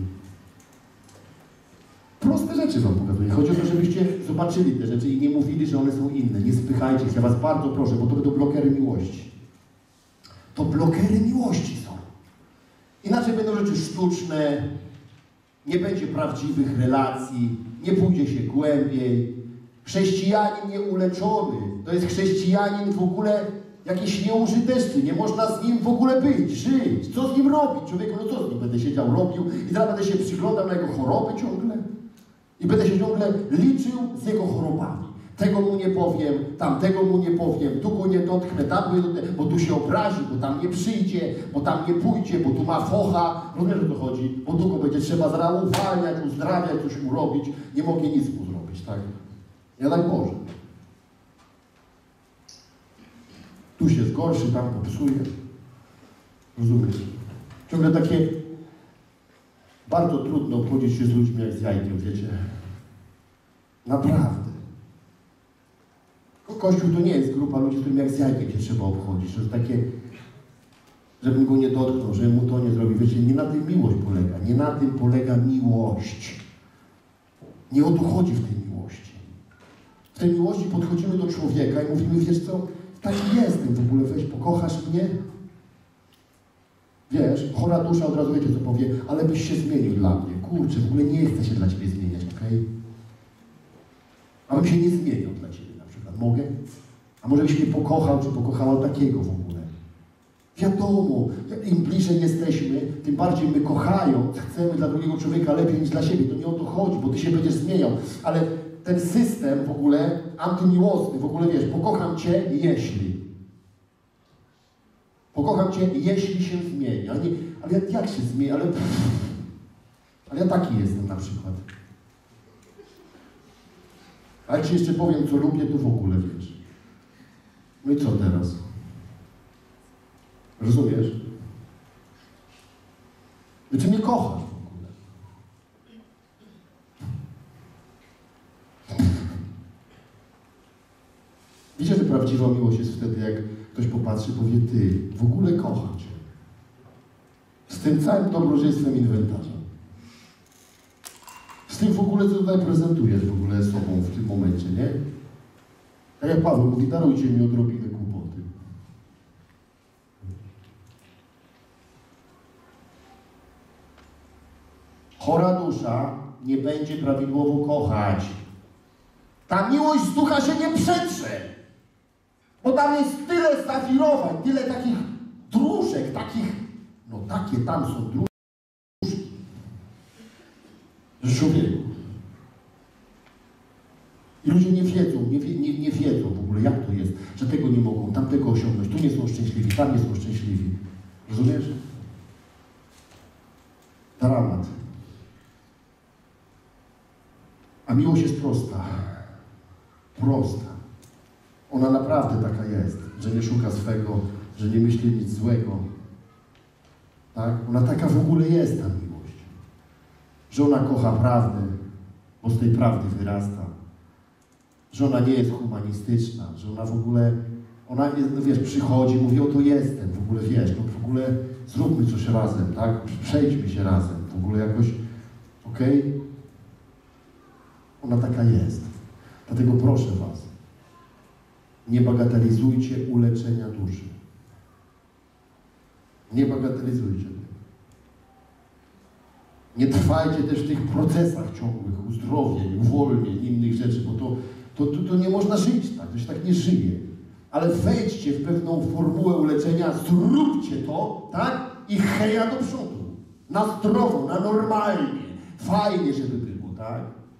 Proste rzeczy wam pokazuję. Chodzi o to, żebyście zobaczyli te rzeczy i nie mówili, że one są inne. Nie spychajcie się. Ja was bardzo proszę, bo to będą blokery miłości. To blokery miłości są. Inaczej będą rzeczy sztuczne, nie będzie prawdziwych relacji, nie pójdzie się głębiej. Chrześcijanin nieuleczony to jest chrześcijanin w ogóle jakiś nieużyteczny, nie można z nim w ogóle być, żyć. Co z nim robić? Człowieku, no co z nim? Będę siedział, robił i teraz będę się przyglądał na jego choroby ciągle i będę się ciągle liczył z jego chorobami. Tego mu nie powiem, tamtego mu nie powiem, tu go nie dotknę, tam go nie dotknę, bo tu się obrazi, bo tam nie przyjdzie, bo tam nie pójdzie, bo tu ma focha. Rozumiesz, o to chodzi? Bo tu go będzie trzeba zaraz uwalniać, uzdrawiać, coś mu robić. Nie mogę nic mu zrobić, tak? Ja tak Boże. Tu się zgorszy, tam popsuje. Rozumiesz? Ciągle takie bardzo trudno obchodzić się z ludźmi jak z jajkiem, wiecie? Naprawdę. Kościół to nie jest grupa ludzi, z którymi jak z jajkiem się trzeba obchodzić. To jest takie, żebym go nie dotknął, żebym mu to nie zrobił. Wiecie, nie na tym miłość polega. Nie na tym polega miłość. Nie o to chodzi w tej miłości. W tej miłości podchodzimy do człowieka i mówimy, wiesz co, taki jestem w ogóle, weź, pokochasz mnie? Wiesz, chora dusza od razu wiecie, co powie, ale byś się zmienił dla mnie. Kurczę, w ogóle nie chcę się dla ciebie zmieniać, okej? A bym się nie zmieniał dla ciebie na przykład. Mogę? A może byś mnie pokochał, czy pokochała takiego w ogóle? Wiadomo, im bliżej jesteśmy, tym bardziej my kochając, chcemy dla drugiego człowieka lepiej niż dla siebie. To nie o to chodzi, bo ty się będziesz zmieniał. Ale ten system w ogóle antymiłosny, w ogóle wiesz, pokocham cię, jeśli. Pokocham cię, jeśli się zmieni. Ale jak się zmieni? Ale ja taki jestem na przykład. A jak ci jeszcze powiem, co lubię, to w ogóle wiesz. No i co teraz? Rozumiesz? Ty mnie kochasz w ogóle. Wiecie, że prawdziwa miłość jest wtedy, jak ktoś popatrzy i powie, ty, w ogóle kocham cię. Z tym całym dobrodziejstwem inwentarza. Z tym w ogóle, co tutaj prezentujesz w ogóle sobą w tym momencie, nie? Tak jak Paweł mówi, darujcie mi odrobinę kłopoty. Chora dusza nie będzie prawidłowo kochać. Ta miłość z ducha się nie przetrze. Bo tam jest tyle zawirowań, tyle takich dróżek, no takie tam są dróżki. Człowieku. I ludzie nie wiedzą, nie wiedzą w ogóle, jak to jest, że tego nie mogą, tamtego osiągnąć, tu nie są szczęśliwi, tam nie są szczęśliwi. Rozumiesz? Dramat. A miłość jest prosta. Prosta. Ona naprawdę taka jest, że nie szuka swego, że nie myśli nic złego. Tak? Ona taka w ogóle jest, ta miłość. Że ona kocha prawdę, bo z tej prawdy wyrasta. Że ona nie jest humanistyczna, że ona w ogóle, ona jest, no wiesz, przychodzi, mówi, oto jestem, w ogóle wiesz, no w ogóle zróbmy coś razem, tak? Przejdźmy się razem, w ogóle jakoś, okej? Ona taka jest. Dlatego proszę was, nie bagatelizujcie uleczenia duszy. Nie bagatelizujcie tego. Nie trwajcie też w tych procesach ciągłych uzdrowień, uwolnień, innych rzeczy, bo to nie można żyć tak, to się tak nie żyje. Ale wejdźcie w pewną formułę uleczenia, zróbcie to, tak? I heja do przodu. Na zdrowo, na normalnie. Fajnie, żeby było, tak?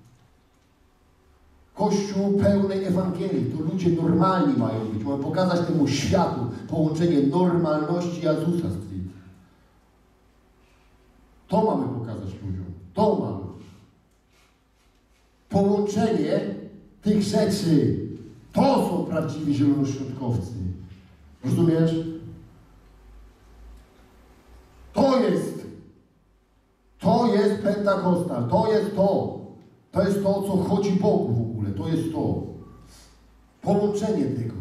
Kościół pełnej Ewangelii, to ludzie normalni mają być. Mamy pokazać temu światu połączenie normalności Jezusa z tym. To mamy pokazać ludziom. To mamy. Połączenie tych rzeczy. To są prawdziwi zielonoświątkowcy. Rozumiesz? To jest Pentakostal, to jest to. To jest to, o co chodzi Bogu w ogóle, to jest to. Połączenie tego.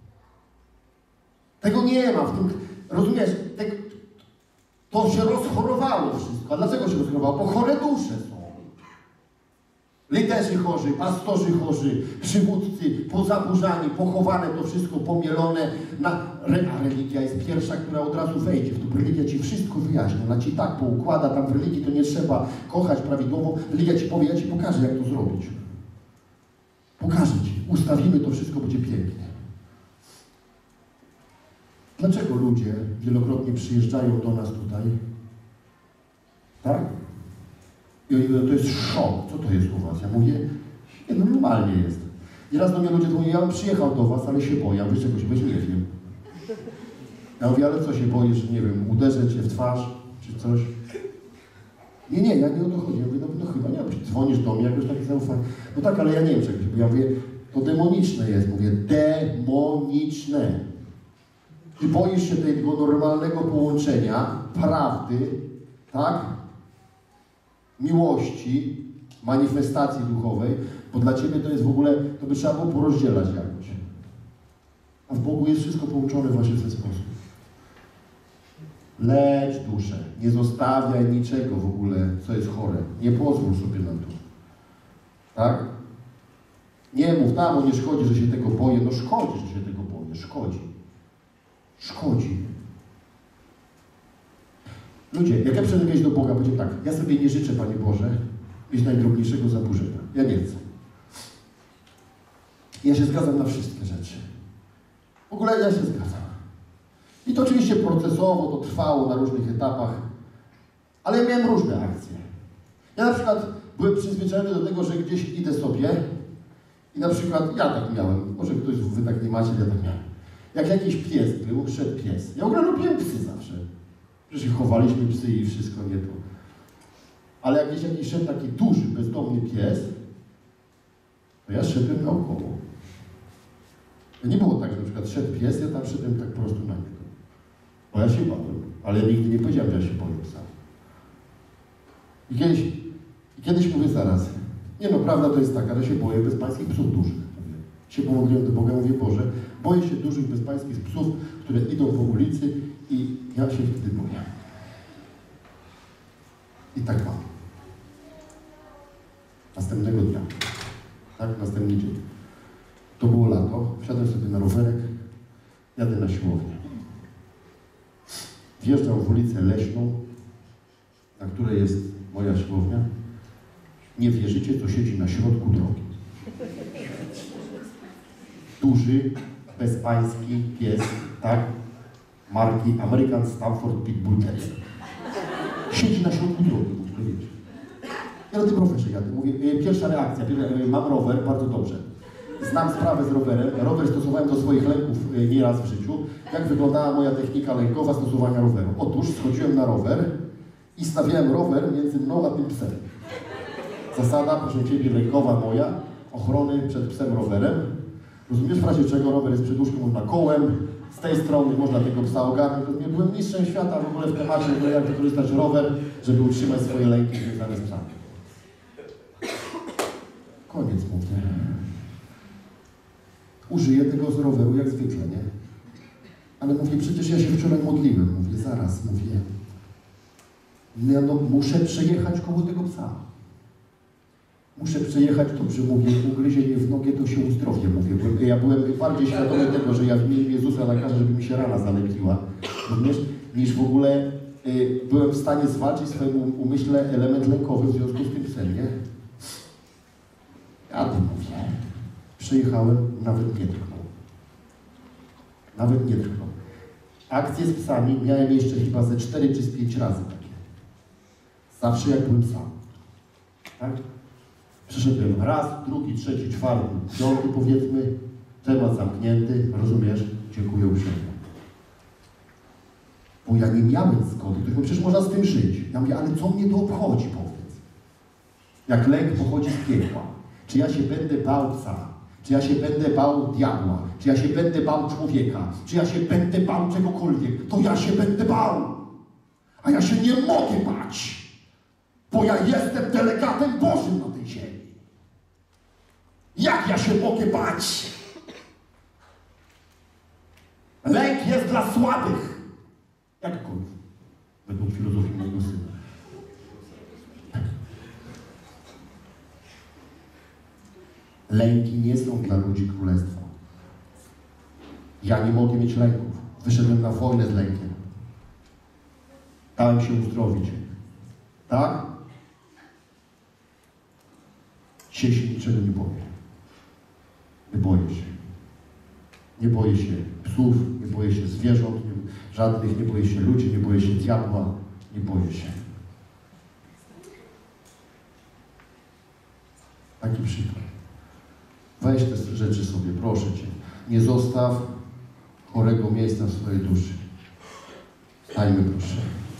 Tego nie ma w tym, rozumiesz? To się rozchorowało wszystko. A dlaczego się rozchorowało? Bo chore dusze są. Liderzy chorzy, pastorzy chorzy, przywódcy pozaburzani, pochowane to wszystko, pomielone. A religia jest pierwsza, która od razu wejdzie w to. Religia ci wszystko wyjaśni. Ona ci tak poukłada, tam w religii to nie trzeba kochać prawidłowo. Religia ci powie, ja ci pokażę, jak to zrobić. Pokażę ci. Ustawimy to wszystko, będzie pięknie. Dlaczego ludzie wielokrotnie przyjeżdżają do nas tutaj? Tak? I oni mówią, to jest szok. Co to jest u was? Ja mówię, nie, no normalnie jest. I raz do mnie ludzie mówią, ja bym przyjechał do was, ale się boję. Ja mówię, czego się boisz? Nie wiem. Ja mówię, ale co się boisz, że nie wiem, uderzę cię w twarz, czy coś? Nie, ja nie o to chodzi. Ja mówię, no chyba nie, dzwonisz do mnie, jak już takie zaufanie. No tak, ale ja nie wiem czegoś, bo ja mówię, to demoniczne jest. Mówię, demoniczne. Ty boisz się tego normalnego połączenia, prawdy, tak? Miłości, manifestacji duchowej, bo dla Ciebie to jest w ogóle, to by trzeba było porozdzielać jakoś. A w Bogu jest wszystko połączone właśnie w ten sposób. Lecz duszę, nie zostawiaj niczego w ogóle, co jest chore. Nie pozwól sobie na to. Tak? Nie mów, tam, nie szkodzi, że się tego boję. No szkodzi, że się tego boję. Szkodzi. Szkodzi. Ludzie, jak ja przyjdę do Boga, powiem tak, ja sobie nie życzę, Panie Boże, mieć najdrobniejszego zaburzenia. Ja nie chcę. Ja się zgadzam na wszystkie rzeczy. W ogóle ja się zgadzam. I to oczywiście procesowo, to trwało na różnych etapach, ale ja miałem różne akcje. Ja na przykład byłem przyzwyczajony do tego, że gdzieś idę sobie i na przykład ja tak miałem, może ktoś wy tak nie macie, ja tak miałem. Jak jakiś pies był, szedł pies. Ja w ogóle lubiłem psy zawsze. Przecież chowaliśmy psy i wszystko, nie to. Ale jak gdzieś jakiś szedł taki duży, bezdomny pies, to ja szedłem naokoło. To nie było tak, że na przykład szedł pies, ja tam szedłem tak po prostu na niego. Bo ja się bałem, ale nigdy nie powiedziałem, że ja się boję psa. I kiedyś mówię zaraz, nie no, prawda to jest taka, że się boję bezpańskich psów dużych. Się pomodliłem do Boga, mówię, Boże, boję się dużych bezpańskich psów, które idą po ulicy i ja się wtedy boję. I tak mam. Następnego dnia, tak, następny dzień. To było lato, wsiadłem sobie na rowerek, jadę na siłownię. Wjeżdżam w ulicę Leśną, na której jest moja siłownia. Nie wierzycie, co siedzi na środku drogi. Duży, bezpański pies, tak? Marki American Stafford Pitbull Terrier. Siedzi na środku drogi, w ogóle wiecie. Ja na tym rowerze jadę. Mówię, pierwsza reakcja, mam rower, bardzo dobrze. Znam sprawę z rowerem. Rower stosowałem do swoich lęków nieraz w życiu. Jak wyglądała moja technika lękowa stosowania roweru? Otóż schodziłem na rower i stawiałem rower między mną a tym psem. Zasada, proszę Ciebie, lękowa moja, ochrony przed psem rowerem. Rozumiesz, w razie czego rower jest przedłużką, można kołem, z tej strony można tego psa ogarnąć. Byłem mistrzem świata w ogóle w temacie, jak wykorzystać rower, żeby utrzymać swoje lęki związane z psami. Koniec mówię. Użyję tego z roweru jak zwykle, nie? Ale mówię, przecież ja się wczoraj modliłem. Mówię, zaraz, mówię. No, muszę przejechać koło tego psa. Muszę przejechać, dobrze mówię, ugryzienie w nogę, to się uzdrowię, mówię. Ja byłem bardziej świadomy tego, że ja w imieniu Jezusa nakażę, żeby mi się rana zalepiła, rozumiesz? Niż w ogóle byłem w stanie zwalczyć w swoim umyśle element lękowy w związku z tym psem, nie? Ja tym mówię. Przejechałem, nawet nie drgnął. Nawet nie drgnął. Akcje z psami miałem jeszcze chyba ze 4 czy z 5 razy takie. Zawsze jak byłem sam. Tak? Przeszedłem raz, drugi, trzeci, czwarty, piąty powiedzmy, temat zamknięty, rozumiesz? Dziękuję uprzejmie. Bo ja nie miałem zgody, tylko przecież można z tym żyć. Ja mówię, ale co mnie to obchodzi, powiedz? Jak lęk pochodzi z piekła. Czy ja się będę bał psa? Czy ja się będę bał diabła? Czy ja się będę bał człowieka? Czy ja się będę bał czegokolwiek? To ja się będę bał. A ja się nie mogę bać, bo ja jestem delegatem Bożym na tej ziemi. Jak ja się mogę bać? Lęk jest dla słabych. Jakkolwiek. Według filozofii mojego syna. Lęki nie są dla ludzi królestwa. Ja nie mogę mieć lęków. Wyszedłem na wojnę z lękiem. Dałem się uzdrowić. Tak? Dzisiaj się niczego nie boję. Nie boję się. Nie boję się psów, nie boję się zwierząt, żadnych, nie boję się ludzi, nie boję się diabła, nie boję się. Taki przykład. Weź te rzeczy sobie, proszę Cię. Nie zostaw chorego miejsca w swojej duszy. Stajmy, proszę.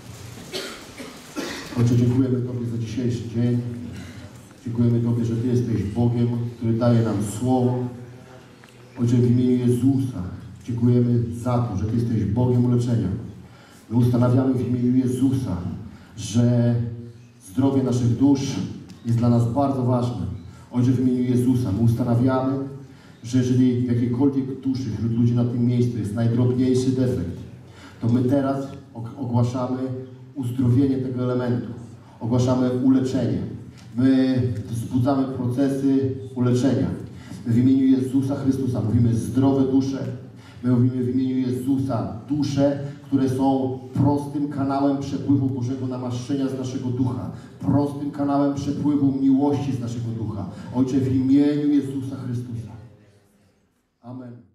Ojcze, dziękujemy Tobie za dzisiejszy dzień. Dziękujemy Tobie, że Ty jesteś Bogiem, który daje nam słowo. Ojcze, w imieniu Jezusa dziękujemy za to, że Ty jesteś Bogiem uleczenia. My ustanawiamy w imieniu Jezusa, że zdrowie naszych dusz jest dla nas bardzo ważne. Ojcze, w imieniu Jezusa my ustanawiamy, że jeżeli w jakiejkolwiek duszy wśród ludzi na tym miejscu jest najdrobniejszy defekt, to my teraz ogłaszamy uzdrowienie tego elementu. Ogłaszamy uleczenie. My wzbudzamy procesy uleczenia. My w imieniu Jezusa Chrystusa mówimy zdrowe dusze. My mówimy w imieniu Jezusa dusze, które są prostym kanałem przepływu Bożego namaszczenia z naszego ducha. Prostym kanałem przepływu miłości z naszego ducha. Ojcze, w imieniu Jezusa Chrystusa. Amen.